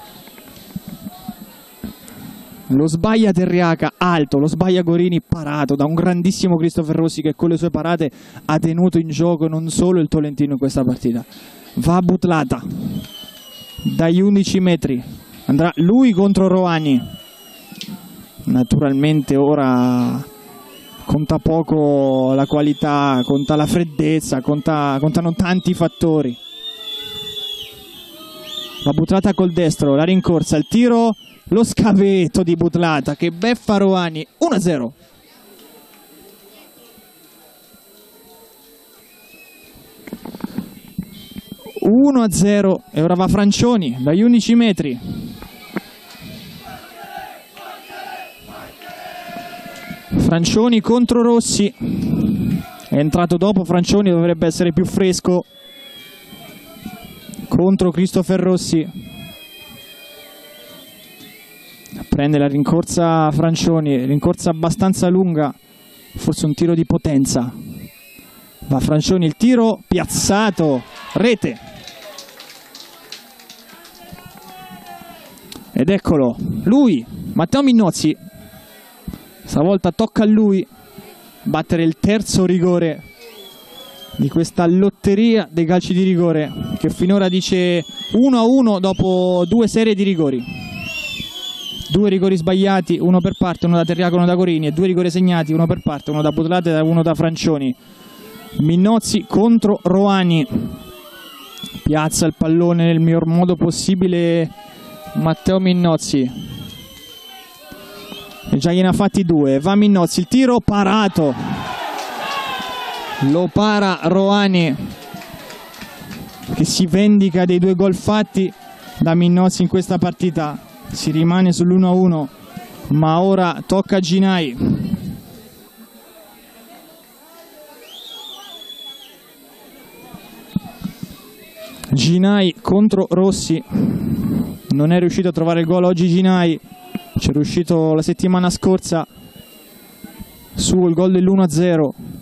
Lo sbaglia Terriaca, alto, lo sbaglia Gorini, parato da un grandissimo Christopher Rossi che con le sue parate ha tenuto in gioco non solo il Tolentino in questa partita. Va Butlata dagli 11 metri, andrà lui contro Roani. Naturalmente ora conta poco la qualità, conta la freddezza, contano tanti fattori. La Butlata col destro, la rincorsa, il tiro, lo scavetto di Butlata che beffa Roani. 1-0. E ora va Francioni dagli 11 metri. Francioni contro Rossi. È entrato dopo Francioni, dovrebbe essere più fresco. Contro Christopher Rossi. Prende la rincorsa Francioni, rincorsa abbastanza lunga, forse un tiro di potenza. Va Francioni, il tiro piazzato, rete. Ed eccolo, lui, Matteo Minnozzi. Stavolta tocca a lui battere il terzo rigore di questa lotteria dei calci di rigore, che finora dice 1-1 dopo 2 serie di rigori. 2 rigori sbagliati, uno per parte, uno da Terriaca, uno da Gorini, e 2 rigori segnati, uno per parte, uno da Butlata e uno da Francioni. Minnozzi contro Roani. Piazza il pallone nel miglior modo possibile Matteo Minnozzi. E già gliene ha fatti 2. Va Minnozzi, il tiro parato. Lo para Roani, che si vendica dei 2 gol fatti da Minnozzi in questa partita. Si rimane sull'1-1, ma ora tocca a Ginai. Ginai contro Rossi. Non è riuscito a trovare il gol oggi Ginai. Ci è riuscito la settimana scorsa sul gol dell'1-0.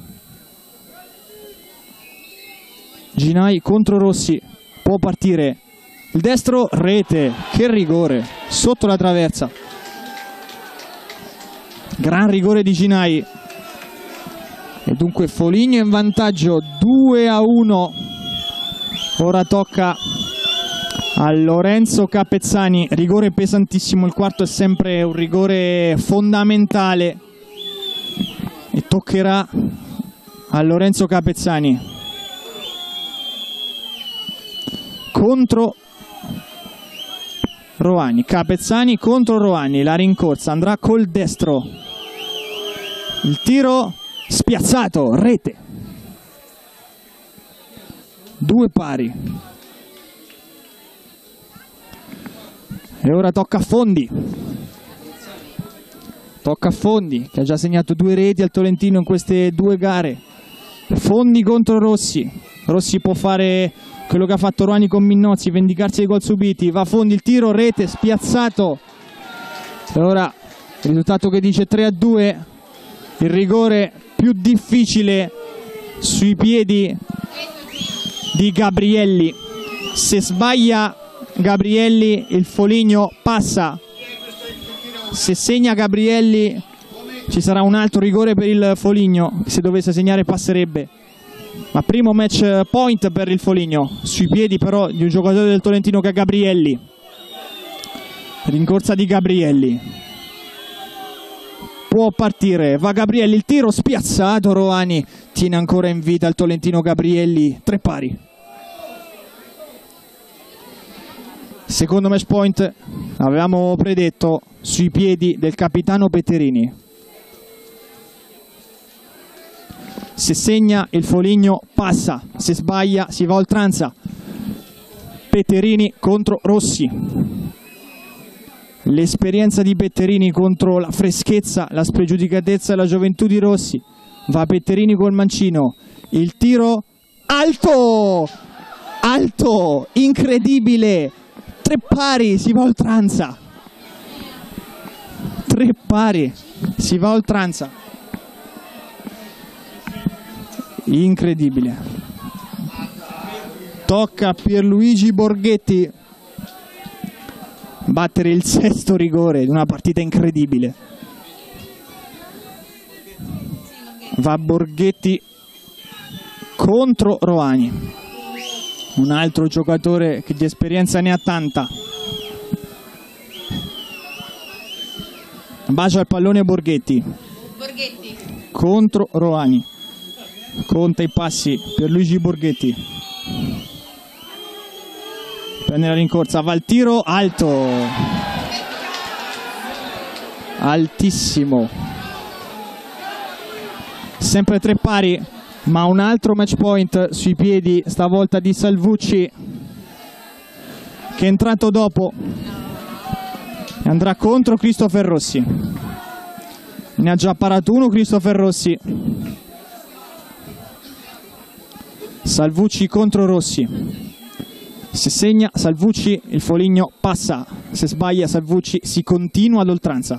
Ginai contro Rossi. Può partire. Il destro, rete. Che rigore. Sotto la traversa. Gran rigore di Ginai. E dunque Foligno in vantaggio 2-1. Ora tocca a Lorenzo Capezzani. Rigore pesantissimo. Il quarto è sempre un rigore fondamentale. E toccherà a Lorenzo Capezzani. Contro Roani. Capezzani contro Roani. La rincorsa andrà col destro. Il tiro spiazzato. Rete. 2 pari. E ora tocca a Fondi. Tocca a Fondi, che ha già segnato 2 reti al Tolentino in queste 2 gare. Fondi contro Rossi. Rossi può fare quello che ha fatto Roani con Minnozzi, vendicarsi dei gol subiti. Va Fondi, il tiro, rete, spiazzato. E ora il risultato che dice 3-2. Il rigore più difficile sui piedi di Gabrielli. Se sbaglia Gabrielli il Foligno passa. Se segna Gabrielli ci sarà un altro rigore per il Foligno. Se dovesse segnare passerebbe. Ma primo match point per il Foligno. Sui piedi però di un giocatore del Tolentino che è Gabrielli. Rincorsa di Gabrielli. Può partire. Va Gabrielli, il tiro spiazzato. Roani tiene ancora in vita il Tolentino Gabrielli. 3 pari. Secondo match point, avevamo predetto, sui piedi del capitano Petterini. Se segna il Foligno passa, se sbaglia si va a oltranza. Petterini contro Rossi. L'esperienza di Petterini contro la freschezza, la spregiudicatezza e la gioventù di Rossi. Va Petterini col mancino. Il tiro alto! Alto! Incredibile! 3 pari, si va a oltranza. 3 pari, si va a oltranza. Incredibile. Tocca a Pierluigi Borghetti battere il 6º rigore di una partita incredibile. Va Borghetti contro Roani, un altro giocatore che di esperienza ne ha tanta. Bacia il pallone Borghetti contro Roani, conta i passi per Luigi Borghetti, prende la rincorsa, va al tiro alto, altissimo, sempre 3 pari, ma un altro match point sui piedi stavolta di Salvucci, che è entrato dopo e andrà contro Christopher Rossi. Ne ha già parato uno Christopher Rossi. Salvucci contro Rossi. Se segna Salvucci il Foligno passa, se sbaglia Salvucci si continua ad oltranza.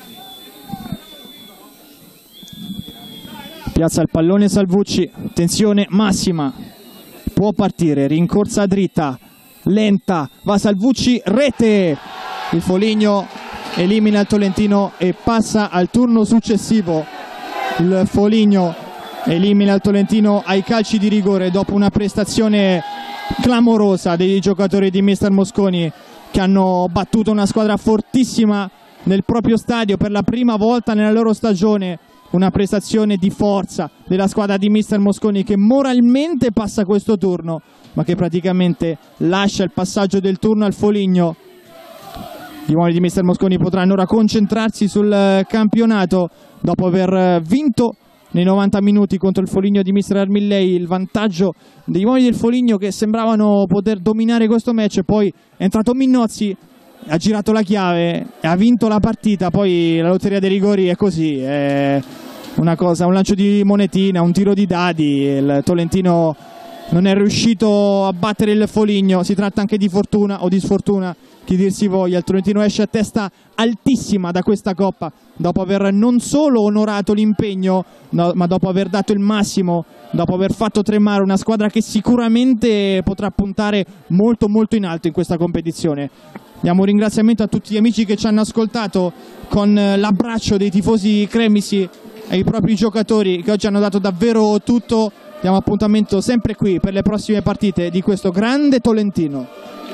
Piazza il pallone Salvucci, tensione massima, può partire, rincorsa dritta, lenta, va Salvucci, rete! Il Foligno elimina il Tolentino e passa al turno successivo. Il Foligno elimina il Tolentino ai calci di rigore dopo una prestazione clamorosa dei giocatori di Mister Mosconi, che hanno battuto una squadra fortissima nel proprio stadio per la prima volta nella loro stagione. Una prestazione di forza della squadra di Mister Mosconi, che moralmente passa questo turno, ma che praticamente lascia il passaggio del turno al Foligno. Gli uomini di Mister Mosconi potranno ora concentrarsi sul campionato dopo aver vinto nei 90 minuti contro il Foligno di Mister Armillei. Il vantaggio degli uomini del Foligno, che sembravano poter dominare questo match, poi è entrato Minnozzi, ha girato la chiave e ha vinto la partita. Poi la lotteria dei rigori è così, è una cosa, un lancio di monetina, un tiro di dadi. Il Tolentino non è riuscito a battere il Foligno, si tratta anche di fortuna o di sfortuna, chi dir si voglia. Il Tolentino esce a testa altissima da questa Coppa, dopo aver non solo onorato l'impegno, ma dopo aver dato il massimo, dopo aver fatto tremare una squadra che sicuramente potrà puntare molto molto in alto in questa competizione. Diamo un ringraziamento a tutti gli amici che ci hanno ascoltato, con l'abbraccio dei tifosi cremisi ai propri giocatori che oggi hanno dato davvero tutto. Diamo appuntamento sempre qui per le prossime partite di questo grande Tolentino.